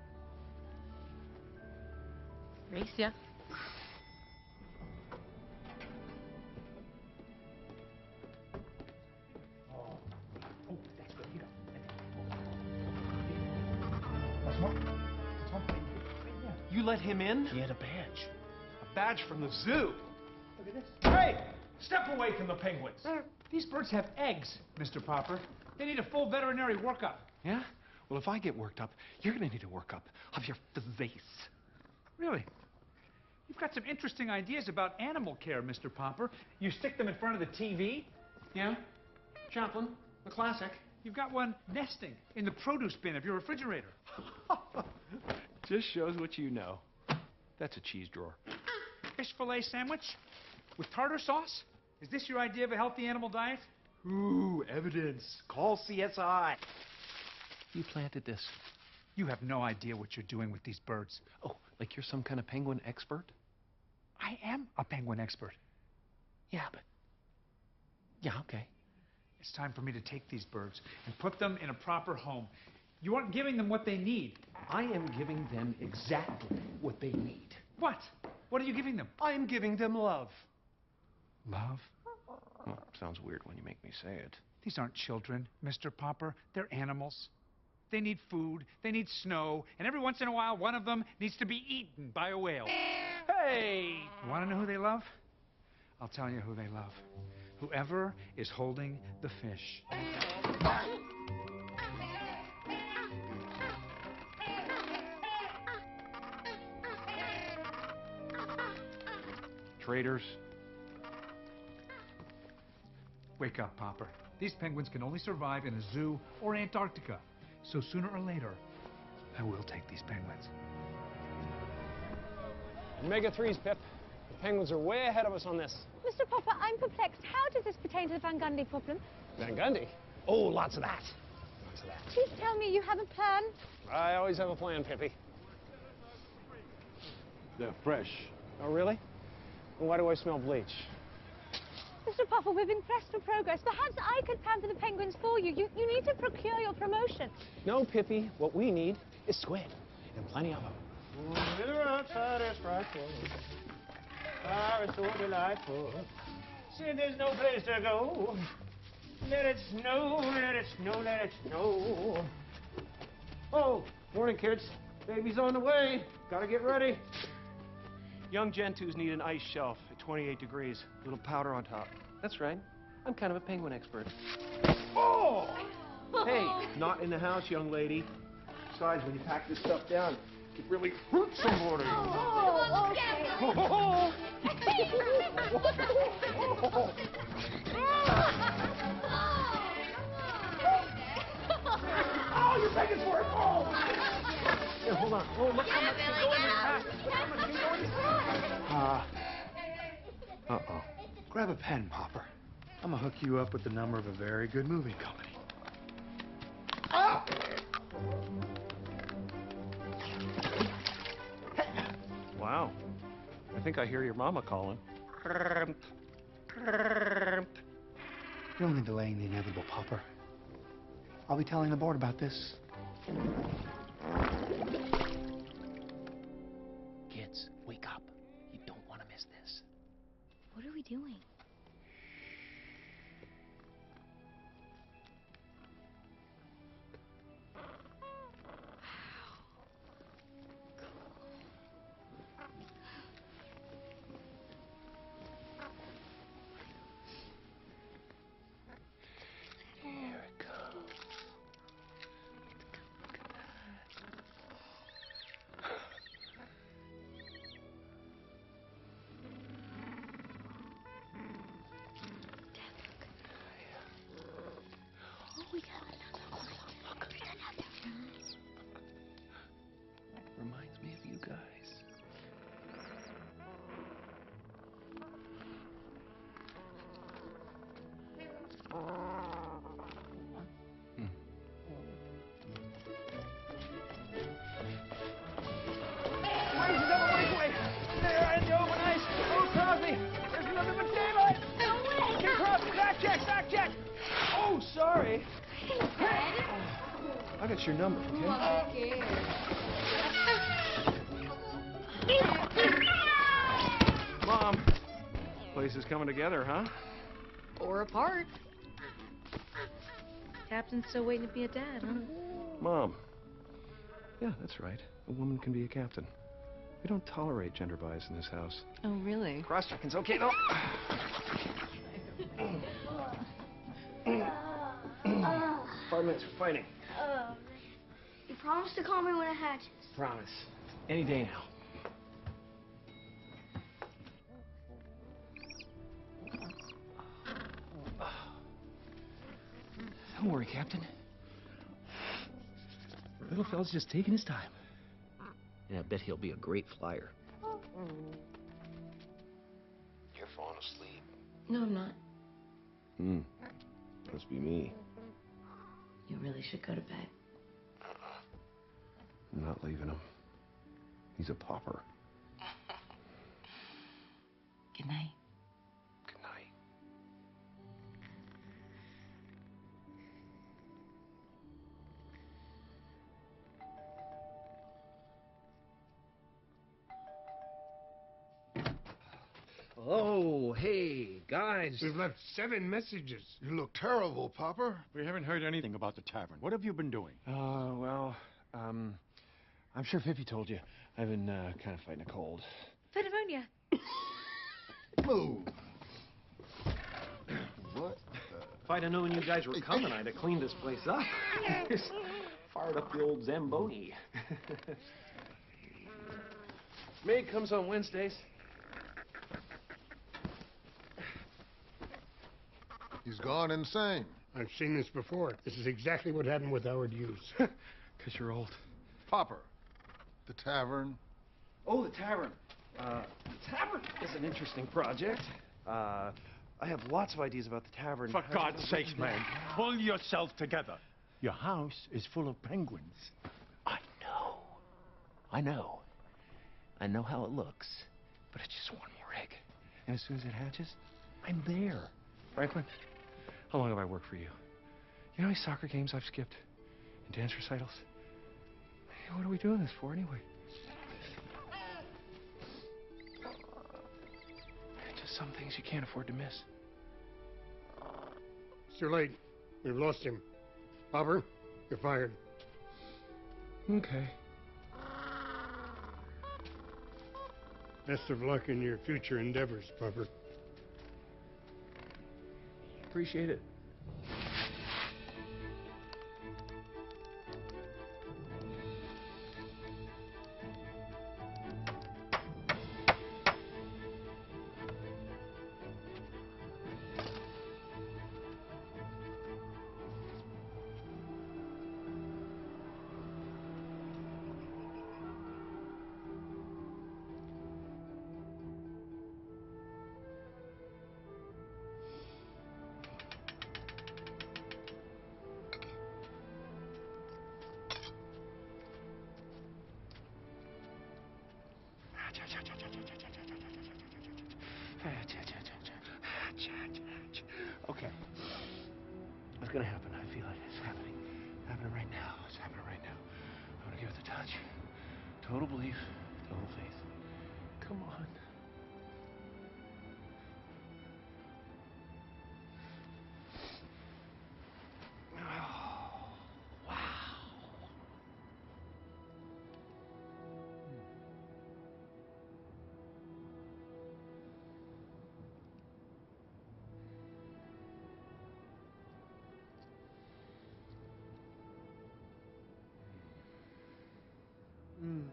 Race, yeah. You let him in? He had a badge. A badge from the zoo. Look at this. Hey! Step away from the penguins. These birds have eggs, Mister Popper. They need a full veterinary workup. Yeah? Well, if I get worked up, you're going to need a workup of your face. Really? You've got some interesting ideas about animal care, Mister Popper. You stick them in front of the T V? Yeah? Chaplin, a classic. You've got one nesting in the produce bin of your refrigerator. Just shows what you know. That's a cheese drawer. Fish fillet sandwich with tartar sauce? Is this your idea of a healthy animal diet? Ooh, evidence. Call C S I. You planted this. You have no idea what you're doing with these birds. Oh, like you're some kind of penguin expert? I am a penguin expert. Yeah, but... Yeah, okay. It's time for me to take these birds and put them in a proper home. You aren't giving them what they need. I am giving them exactly what they need. What? What are you giving them? I am giving them love. Love? Well, it sounds weird when you make me say it. These aren't children, Mister Popper. They're animals. They need food, they need snow, and every once in a while, one of them needs to be eaten by a whale. Hey! You want to know who they love? I'll tell you who they love. Whoever is holding the fish. Traitors. Wake up, Popper. These penguins can only survive in a zoo or Antarctica. So sooner or later, I will take these penguins. Omega threes, Pip. The penguins are way ahead of us on this. Mister Popper, I'm perplexed. How does this pertain to the Van Gundy problem? Van Gundy? Oh, lots of that. Lots of that. Please tell me you have a plan. I always have a plan, Pippy. They're fresh. Oh, really? And why do I smell bleach? Mister Popper, we've been pressed for progress. Perhaps I could plan for the penguins for you. You, you need to procure your promotion. No, Pippy. What we need is squid. And plenty of them. Weather outside is frightful. Fire is so delightful. Since there's no place to go. Let it snow, let it snow, let it snow. Oh, morning, kids. Baby's on the way. Gotta get ready. Young gentoos need an ice shelf at twenty-eight degrees. A little powder on top. That's right. I'm kind of a penguin expert. Oh! Hey, not in the house, young lady. Besides, when you pack this stuff down, it really hurts somebody. Oh, okay. Oh, your bag is worth. Oh! Here, hold on. Oh, look how much can go in this pack. Look how much can go in this pack. Ah. Uh, uh-oh. Grab a pen, Popper. I'm gonna hook you up with the number of a very good moving company. Ah! Wow. I think I hear your mama calling. You're only delaying the inevitable, Popper. I'll be telling the board about this. Kids, wake up. You don't want to miss this. What are we doing? Here it comes. okay? Hey, Fred. I got your number, okay? Mom, who cares? Mom, place is coming together, huh? Or apart. Captain's still waiting to be a dad, huh? Mom. Yeah, that's right. A woman can be a captain. We don't tolerate gender bias in this house. Oh, really? Cross-checking's okay, though. Five minutes for fighting. Uh, you promise to call me when it hatches. Promise. Any day now. Don't worry, Captain. Little fella's just taking his time. And I bet he'll be a great flyer. You're falling asleep. No, I'm not. Hmm. Must be me. You really should go to bed. I'm not leaving him. He's a pauper. Good night. Good night. Oh, hey, guys. We've left seven messages. You look terrible, Popper. We haven't heard anything about the tavern. What have you been doing? Uh, well, um, I'm sure Fifi told you. I've been uh, kind of fighting a cold. For pneumonia. Move. What? If I'd have known you guys were coming, I'd have cleaned this place up. Just fired up the old Zamboni. Maid comes on Wednesdays. He's gone insane. I've seen this before. This is exactly what happened with Howard Hughes. Because you're old. Popper. The tavern. Oh, the tavern. Uh, the tavern is an interesting project. Uh, I have lots of ideas about the tavern. For How- God's sake, man, pull yourself together. Your house is full of penguins. I know. I know. I know how it looks. But it's just one more egg. And as soon as it hatches, I'm there. Franklin, how long have I worked for you? You know how many soccer games I've skipped? And dance recitals? Hey, what are we doing this for anyway? Just some things you can't afford to miss. It's too late. We've lost him. Popper, you're fired. Okay. Best of luck in your future endeavors, Popper. Appreciate it. Okay. What's gonna happen? I feel it. It's happening. Happening right now. It's happening right now. I'm gonna give it the touch. Total belief, total faith. Come on. Mm.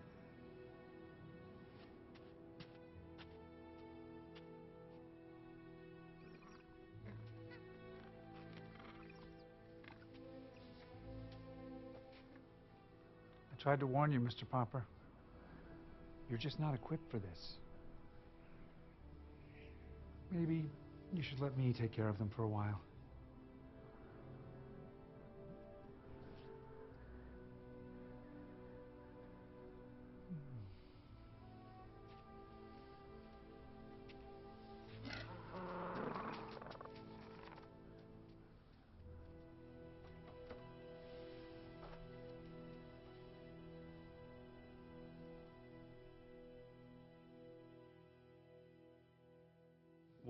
I tried to warn you, Mister Popper. You're just not equipped for this. Maybe you should let me take care of them for a while.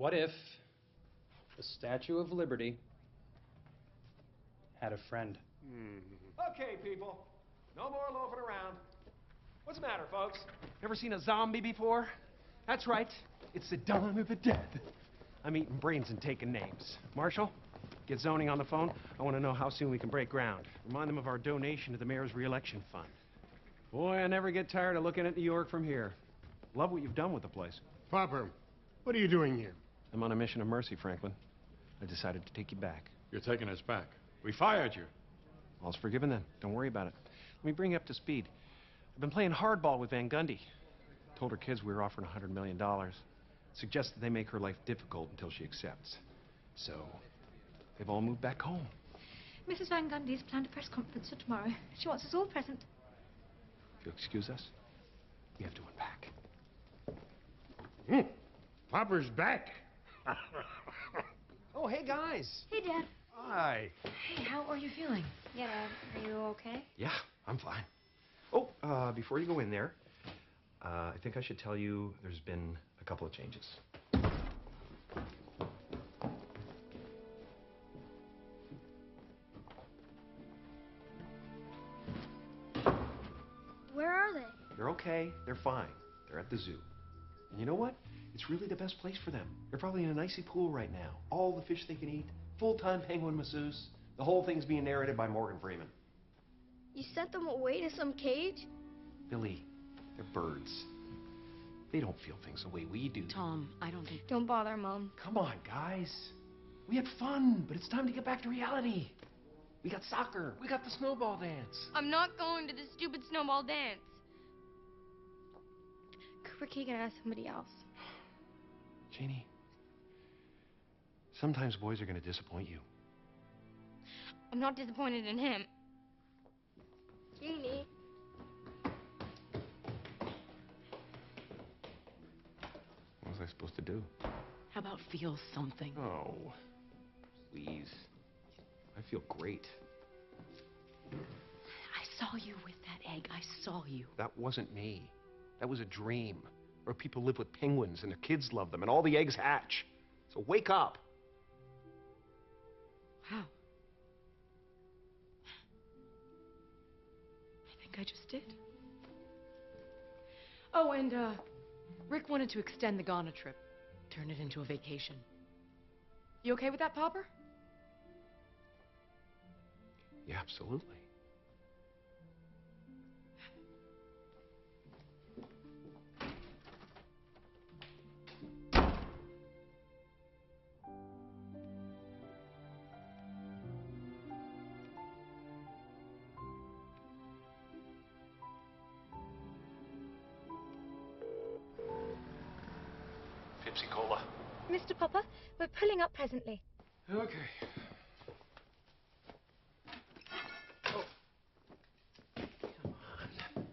What if the Statue of Liberty had a friend? Okay, people. No more loafing around. What's the matter, folks? Ever seen a zombie before? That's right. It's the Dawn of the Dead. I'm eating brains and taking names. Marshall, get zoning on the phone. I want to know how soon we can break ground. Remind them of our donation to the mayor's re-election fund. Boy, I never get tired of looking at New York from here. Love what you've done with the place. Popper, what are you doing here? I'm on a mission of mercy, Franklin. I decided to take you back. You're taking us back. We fired you. All's forgiven then. Don't worry about it. Let me bring you up to speed. I've been playing hardball with Van Gundy. Told her kids we were offering one hundred million dollars. Suggested they make her life difficult until she accepts. So, they've all moved back home. Missus Van Gundy's planned a press conference for tomorrow. She wants us all present. If you'll excuse us, we have to unpack. Hmm. Popper's back. Oh, hey, guys. Hey, Dad. Hi. Hey, how are you feeling? Yeah, Dad. Are you okay? Yeah, I'm fine. Oh, uh, before you go in there, uh, I think I should tell you there's been a couple of changes. Where are they? They're okay. They're fine. They're at the zoo. And you know what? It's really the best place for them. They're probably in an icy pool right now. All the fish they can eat. Full-time penguin masseuse. The whole thing's being narrated by Morgan Freeman. You sent them away to some cage? Billy, they're birds. They don't feel things the way we do. Tom, I don't think... Don't bother, Mom. Come on, guys. We had fun, but it's time to get back to reality. We got soccer. We got the snowball dance. I'm not going to the stupid snowball dance. Cooper Keegan asked somebody else. Jeannie, sometimes boys are going to disappoint you. I'm not disappointed in him. Jeannie. What was I supposed to do? How about feel something? Oh, please. I feel great. I saw you with that egg. I saw you. That wasn't me. That was a dream. Where people live with penguins and their kids love them and all the eggs hatch. So wake up. How? I think I just did. Oh, and uh, Rick wanted to extend the Ghana trip. Turn it into a vacation. You okay with that, Popper? Yeah, absolutely. Pepsi Cola. Mister Popper, we're pulling up presently. Okay. Oh. Come on.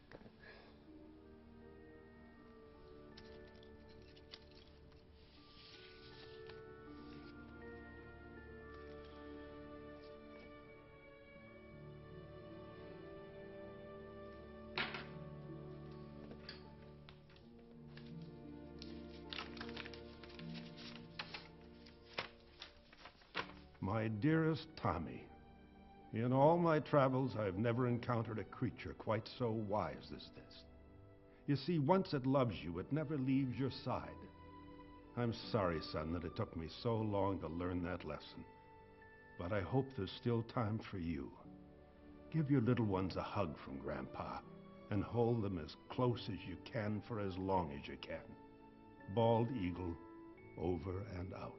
My dearest Tommy, in all my travels I've never encountered a creature quite so wise as this. You see, once it loves you, it never leaves your side. I'm sorry, son, that it took me so long to learn that lesson. But I hope there's still time for you. Give your little ones a hug from Grandpa, and hold them as close as you can for as long as you can. Bald Eagle, over and out.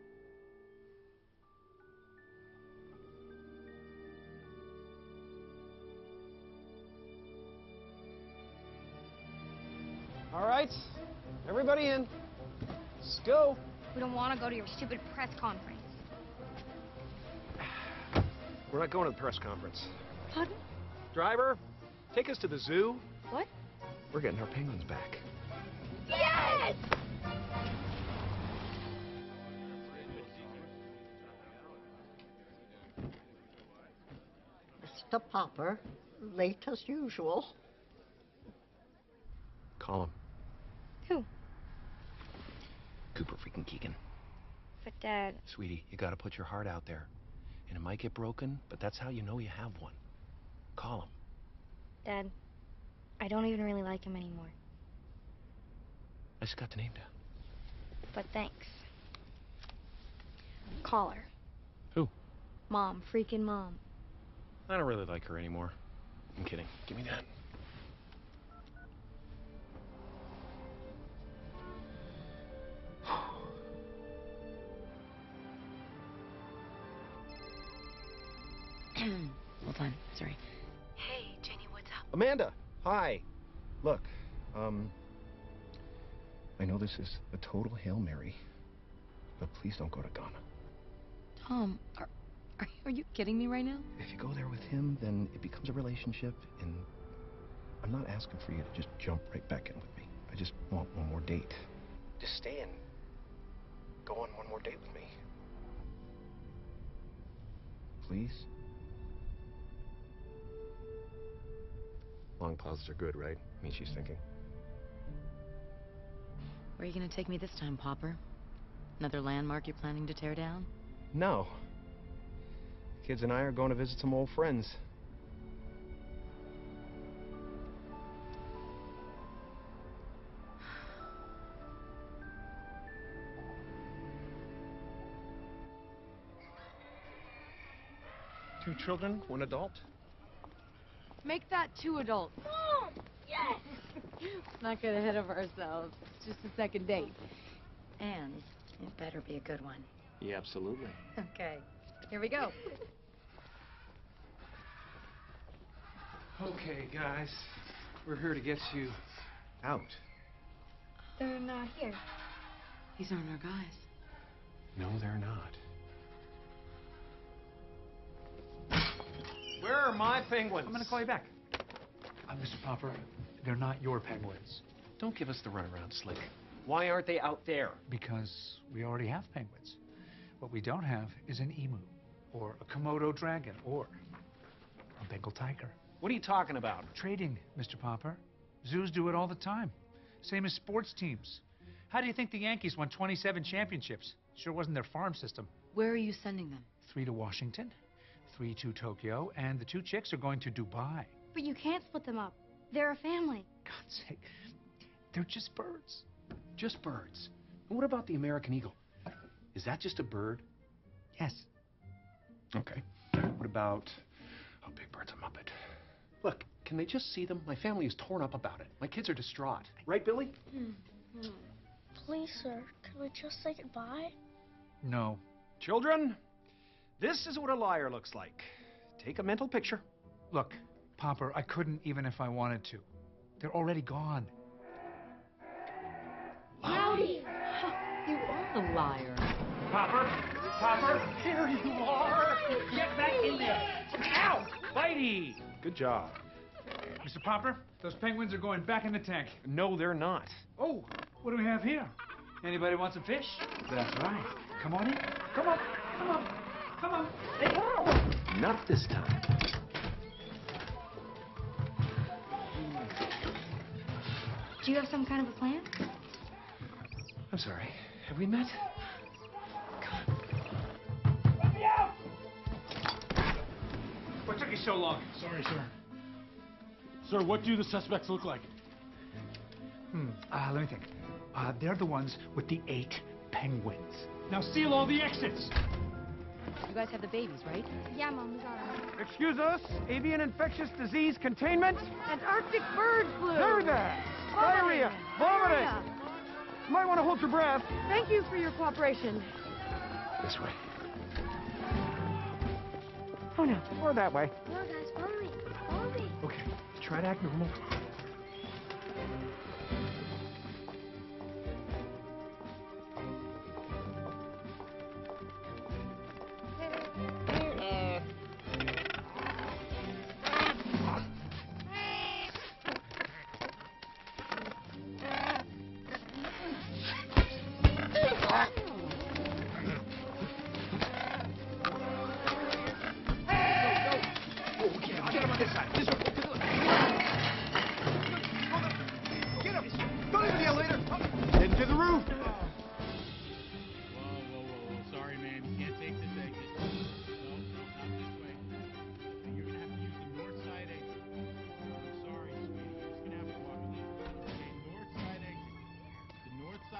All right, everybody in. Let's go. We don't want to go to your stupid press conference. We're not going to the press conference. Pardon? Driver, take us to the zoo. What? We're getting our penguins back. Yes! Mister Popper, late as usual. Call him. Who? Cooper freaking Keegan. But, Dad... Sweetie, you gotta put your heart out there. And it might get broken, but that's how you know you have one. Call him. Dad, I don't even really like him anymore. I just got the name down. But thanks. Call her. Who? Mom, freaking Mom. I don't really like her anymore. I'm kidding. Give me that. Hold on. Sorry. Hey, Jenny, what's up? Amanda, hi. Look, um, I know this is a total Hail Mary, but please don't go to Ghana. Tom, are, are, are you kidding me right now? If you go there with him, then it becomes a relationship, and I'm not asking for you to just jump right back in with me. I just want one more date. Just stay in. Go on one more date with me. Please? Long pauses are good, right? I mean, she's thinking. Where are you going to take me this time, Popper? Another landmark you're planning to tear down? No. Kids and I are going to visit some old friends. Two children, one adult. Make that two adults. Mom! Yes! Not get ahead of ourselves. It's just a second date. And it better be a good one. Yeah, absolutely. Okay, here we go. Okay, guys. We're here to get you out. They're not here. These aren't our guys. No, they're not. Where are my penguins? I'm gonna call you back. Uh, Mister Popper, they're not your penguins. Don't give us the runaround, Slick. Why aren't they out there? Because we already have penguins. What we don't have is an emu, or a Komodo dragon, or a Bengal tiger. What are you talking about? Trading, Mister Popper. Zoos do it all the time. Same as sports teams. How do you think the Yankees won twenty-seven championships? Sure wasn't their farm system. Where are you sending them? Three to Washington, three to Tokyo, and the two chicks are going to Dubai. But you can't split them up. They're a family. God's sake, they're just birds. Just birds. And what about the American eagle? Is that just a bird? Yes. Okay. What about... Oh, Big Bird's a Muppet. Look, can they just see them? My family is torn up about it. My kids are distraught. Right, Billy? Hmm. Please, sir, can we just say goodbye? No. Children, this is what a liar looks like. Take a mental picture. Look, Popper, I couldn't even if I wanted to. They're already gone. Howdy! You are a liar. Popper! Popper! Here you are! Get back in there! Ow! Bitey! Good job. Mister Popper, those penguins are going back in the tank. No, they're not. Oh, what do we have here? Anybody want some fish? That's right. Come on in. Come on. Come on. Come on. Hey. Not this time. Do you have some kind of a plan? I'm sorry. Have we met? What took you so long? Sorry, sir. Sir, what do the suspects look like? Hmm. Uh, let me think. Uh, they're the ones with the eight penguins. Now seal all the exits. You guys have the babies, right? Yeah, Mom, we got them. Excuse us, avian infectious disease containment? Antarctic bird flu. There there. Diarrhea. Vomiting. You might want to hold your breath. Thank you for your cooperation. This way. Oh, no. Or that way. No, guys, follow me. Follow me. Okay. Try to act normal.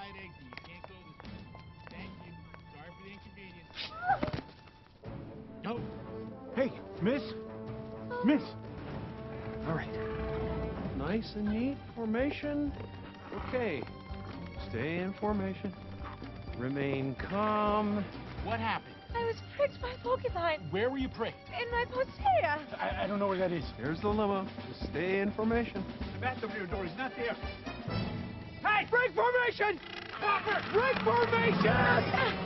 fried eggs and you can't go this way. Thank you. Sorry for the inconvenience. No. Hey, miss. Miss. All right. Nice and neat formation. Okay. Stay in formation. Remain calm. What happened? I was pricked by a porcupine. Where were you pricked? In my posterior. I, I don't know where that is. Here's the limo. Just stay in formation. The bathroom door is not there. Hey, break formation! Break formation!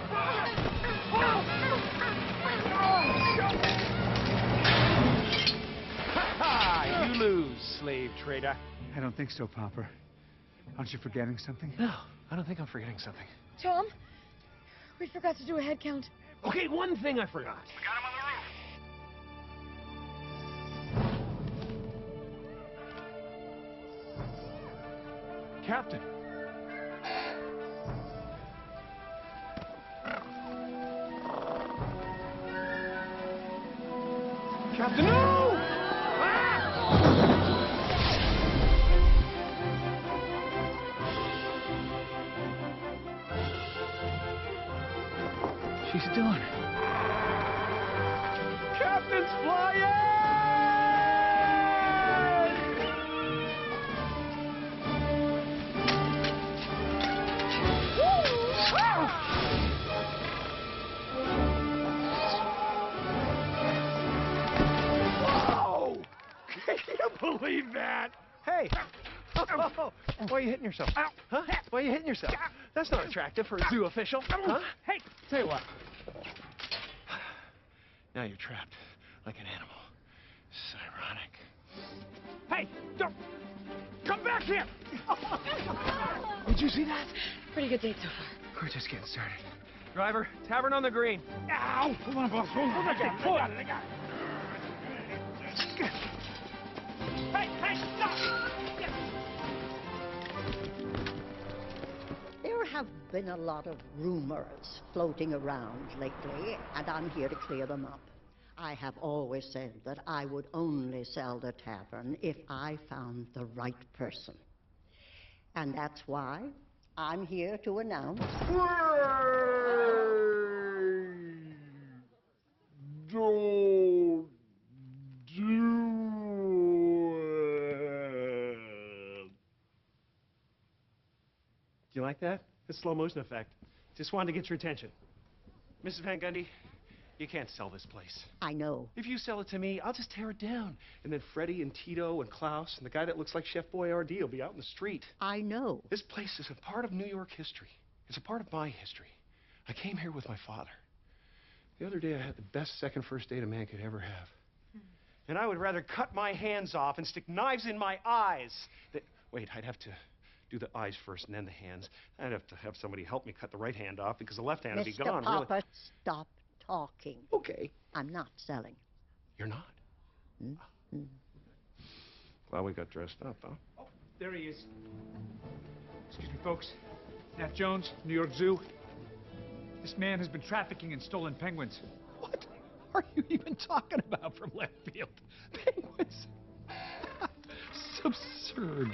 Ha! You lose, slave trader. I don't think so, Popper. Aren't you forgetting something? No, I don't think I'm forgetting something. Tom, we forgot to do a head count. Okay, one thing I forgot. We got him on the roof. Captain. Captain, no! She's done. Captain's flying! Whoa! Can you believe that? Hey! Oh, why are you hitting yourself? Huh? Why are you hitting yourself? That's not attractive for a zoo official. Huh? Hey, Tell you what. Now you're trapped like an animal. This is ironic. hey, don't. Come back here. Did you see that? Pretty good date so far. We're just getting started. Driver, tavern on the green. Ow! Hold on, boss. Hold on. I got it. I got it. I got it. Hey, hey, stop! There have been a lot of rumors floating around lately, and I'm here to clear them up. I have always said that I would only sell the tavern if I found the right person. And that's why I'm here to announce... Don't do it. Do you like that? The slow motion effect. Just wanted to get your attention. Missus Van Gundy, you can't sell this place. I know. If you sell it to me, I'll just tear it down. And then Freddie and Tito and Klaus and the guy that looks like Chef Boyardee will be out in the street. I know. This place is a part of New York history. It's a part of my history. I came here with my father. The other day I had the best second first date a man could ever have. Hmm. And I would rather cut my hands off and stick knives in my eyes than... Wait, I'd have to do the eyes first and then the hands. I'd have to have somebody help me cut the right hand off because the left hand would be gone. Mister Popper, really. Stop talking. Okay. I'm not selling. You're not? Mm-hmm. Glad we got dressed up, huh? Oh, there he is. Excuse me, folks. Nat Jones, New York Zoo. This man has been trafficking in stolen penguins. What are you even talking about from left field? Penguins? It's absurd.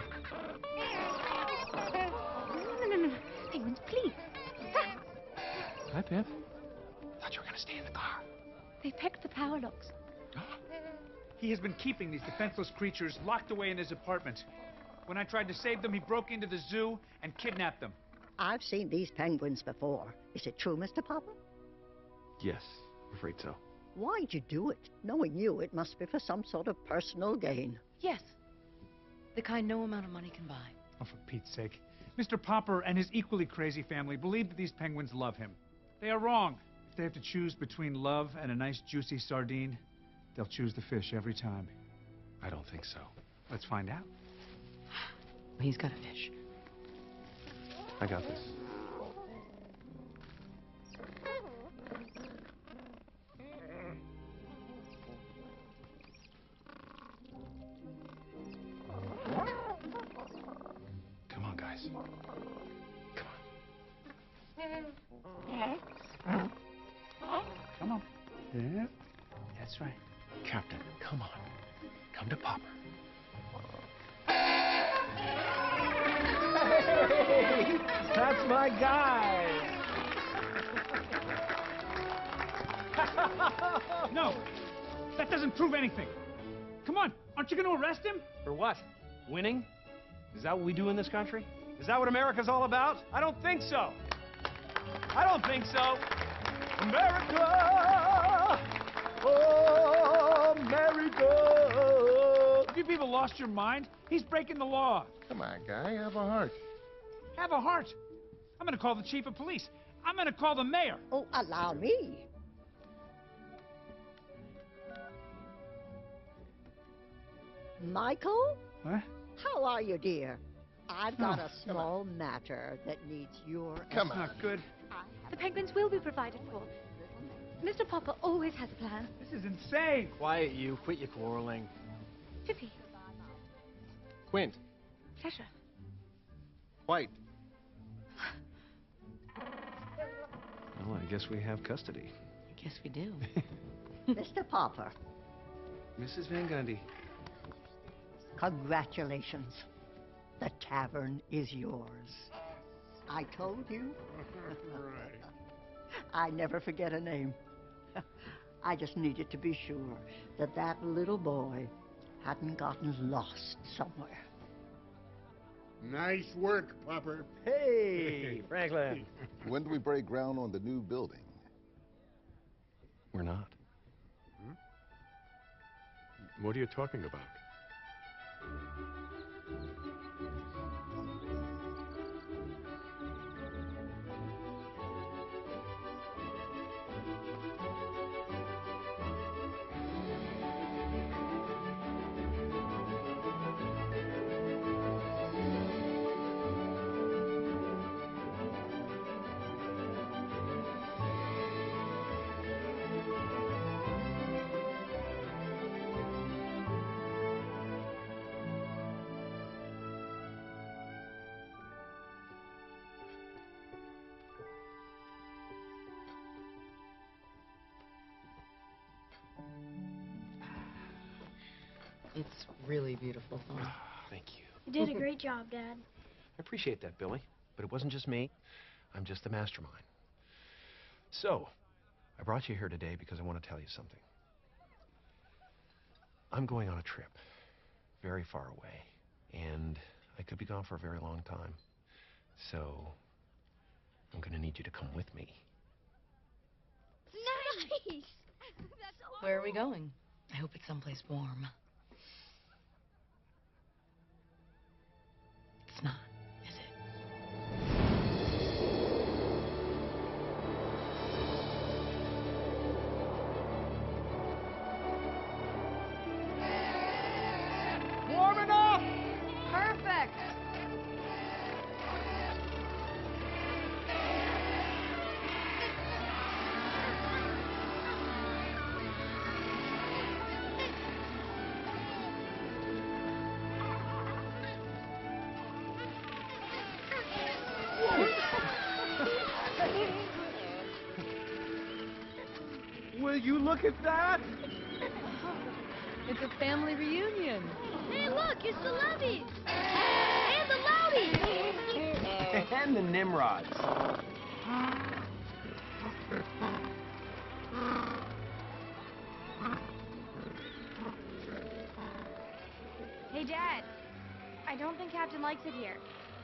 No, no, no, no. Penguins, please. Hi, Pip. Thought you were going to stay in the car. They pecked the power locks. He has been keeping these defenseless creatures locked away in his apartment. When I tried to save them, he broke into the zoo and kidnapped them. I've seen these penguins before. Is it true, Mister Popper? Yes, I'm afraid so. Why'd you do it? Knowing you, it must be for some sort of personal gain. Yes. The kind no amount of money can buy. Oh, for Pete's sake. Mister Popper and his equally crazy family believe that these penguins love him. They are wrong. If they have to choose between love and a nice juicy sardine, they'll choose the fish every time. I don't think so. Let's find out. He's got a fish. I got this. Come on, guys. Come on. Come on. Yeah, that's right. Captain, come on. Come to Popper. Hey! That's my guy. No, that doesn't prove anything. Come on, aren't you going to arrest him? For what? Winning? Is that what we do in this country? Is that what America's all about? I don't think so. I don't think so. America! Oh, America! Have you people lost your mind? He's breaking the law. Come on, guy, have a heart. Have a heart. I'm going to call the chief of police. I'm going to call the mayor. Oh, allow me. Michael? What? How are you, dear? I've got a small matter that needs your... Come on. Not good. The penguins will be provided for. Mister Popper always has a plan. This is insane. Quiet, you. Quit your quarreling. Fifi. Quint. Pleasure. White. Well, I guess we have custody. I guess we do. Mister Popper, Missus Van Gundy. congratulations. The tavern is yours. I told you. Right. I never forget a name. I just needed to be sure that that little boy hadn't gotten lost somewhere. Nice work, Popper. Hey, Franklin. When do we break ground on the new building? We're not. Hmm? What are you talking about? It's really beautiful, Thorne. Thank you. You did a great job, Dad. I appreciate that, Billy. But it wasn't just me. I'm just the mastermind. So, I brought you here today because I want to tell you something. I'm going on a trip very far away, and I could be gone for a very long time. So, I'm going to need you to come with me. Nice! That's so Where are we going? I hope it's someplace warm. It's not, is it? Warm enough! Perfect! Will you look at that? It's a family reunion. Hey, look, it's the Levies! And the Loudies! And the Nimrods. Hey, Dad. I don't think Captain likes it here.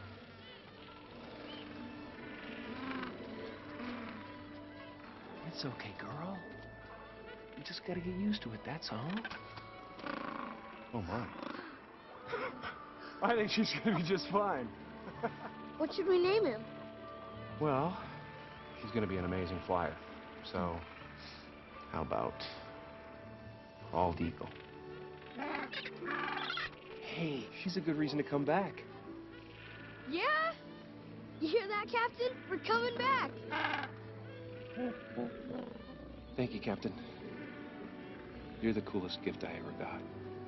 It's okay, girl. You just gotta get used to it, that's all. Oh, my. I think she's gonna be just fine. What should we name him? Well, he's gonna be an amazing flyer. So, how about Bald Eagle? Hey, she's a good reason to come back. Yeah? You hear that, Captain? We're coming back. Thank you, Captain. You're the coolest gift I ever got.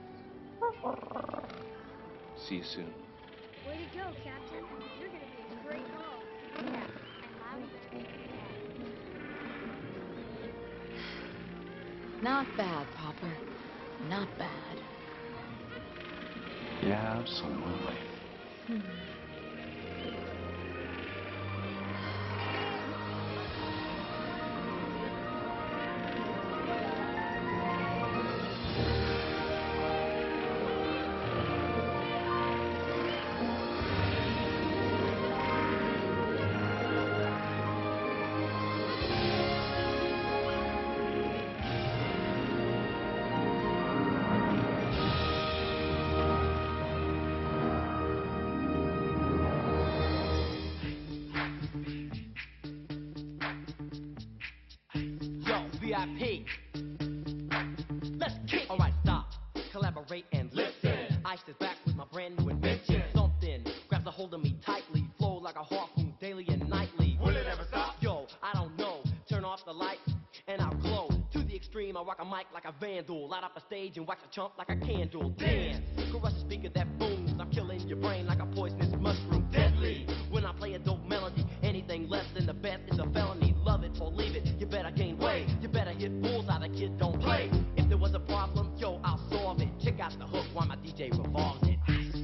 See you soon. Way to go, Captain. You're gonna be a great mom. Yeah, and Loudy better be Not bad, Popper. Not bad. Yeah, absolutely. Hmm. V I P. Let's kick. All right, stop. Collaborate and listen. Ice is back with my brand new invention. Something grabs a hold of me tightly. Flow like a harpoon daily and nightly. Will it ever stop? Yo, I don't know. Turn off the lights and I'll glow. To the extreme, I rock a mic like a vandal. Light up a stage and wax a chump like a candle. Dance. Crush a speaker that booms. I'm killing your brain like a poisonous mushroom. Deadly. When I play a dope melody, anything less than the best is a felony. Love it or leave it. You better gain weight. You better hit bullseye. The kid don't play. If there was a problem, yo, I'll solve it. Check out the hook while my D J revolves it.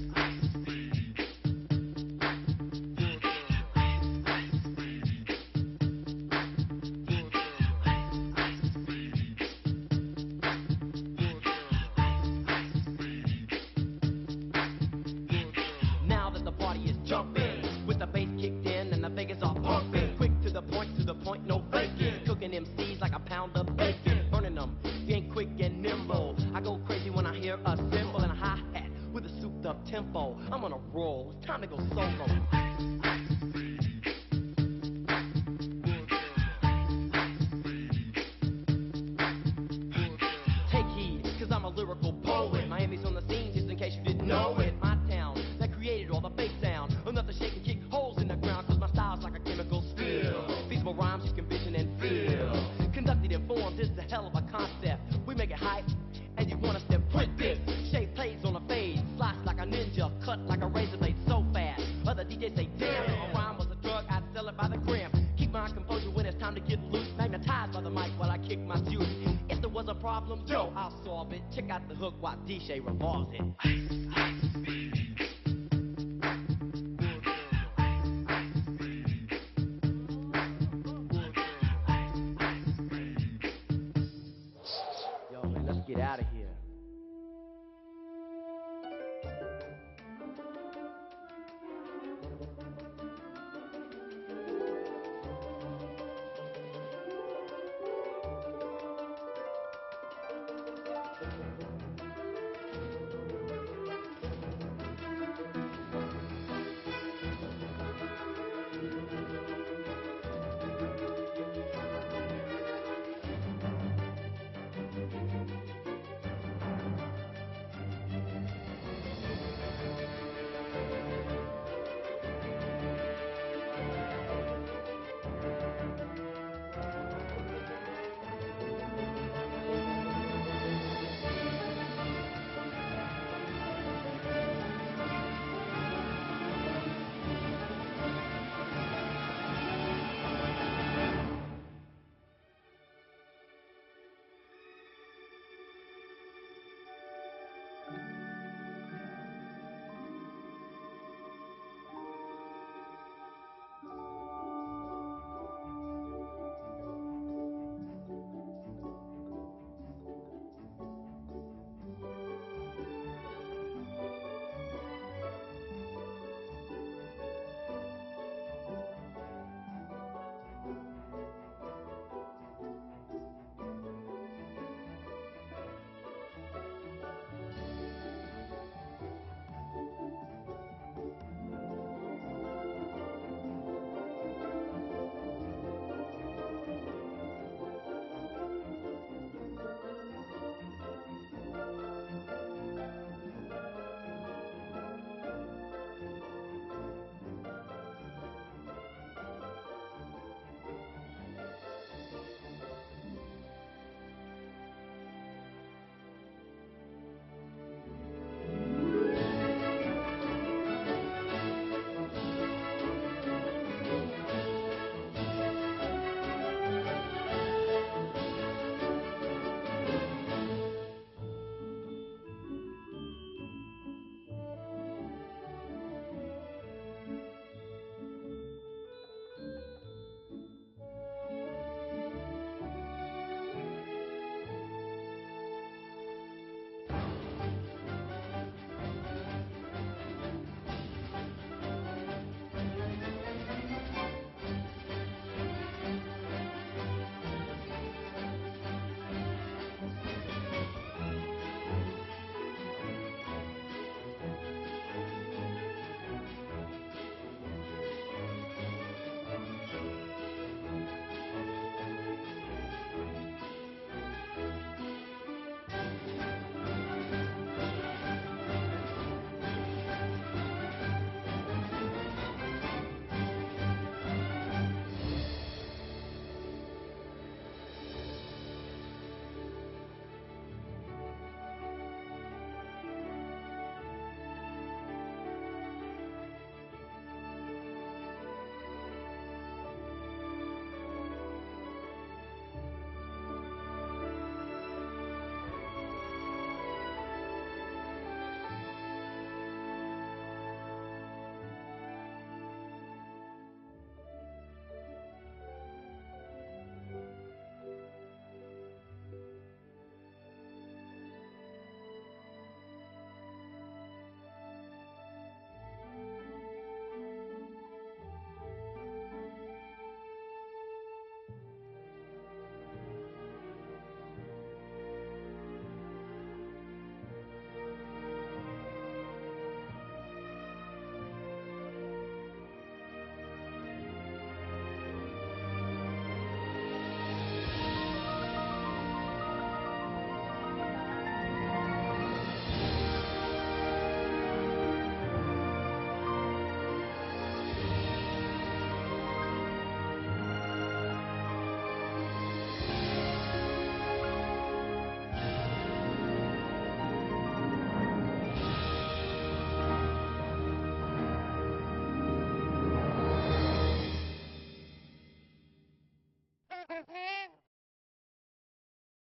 Now that the party is jumping, with the bass kicked in and the Vegas are pumping. Quick to the point, to the point, no faking. Cooking M Cs like a pound of bacon. Burning them, being quick and nimble. I go crazy when I hear a cymbal and a hi-hat with a souped up tempo. I'm on a roll, it's time to go solo. Take heed, cause I'm a lyrical poet. Miami's on the scene, just in case you didn't know it. My town, that created all the bass sound. Enough to shake and kick holes in the ground, cause my style's like a chemical spill. Feasible rhymes you can vision and feel. Conducted in form, this is a hell of a concept. We make it hype, and you wanna step print this. Shape plays on a fade, slice like a ninja, cut like a razor blade so fast. Other D Js say, damn, if a rhyme was a drug, I'd sell it by the gram. Keep my composure when it's time to get loose. Magnetized by the mic while I kick my juice. If there was a problem, yo, I'll solve it. Check out the hook while D J revolves it.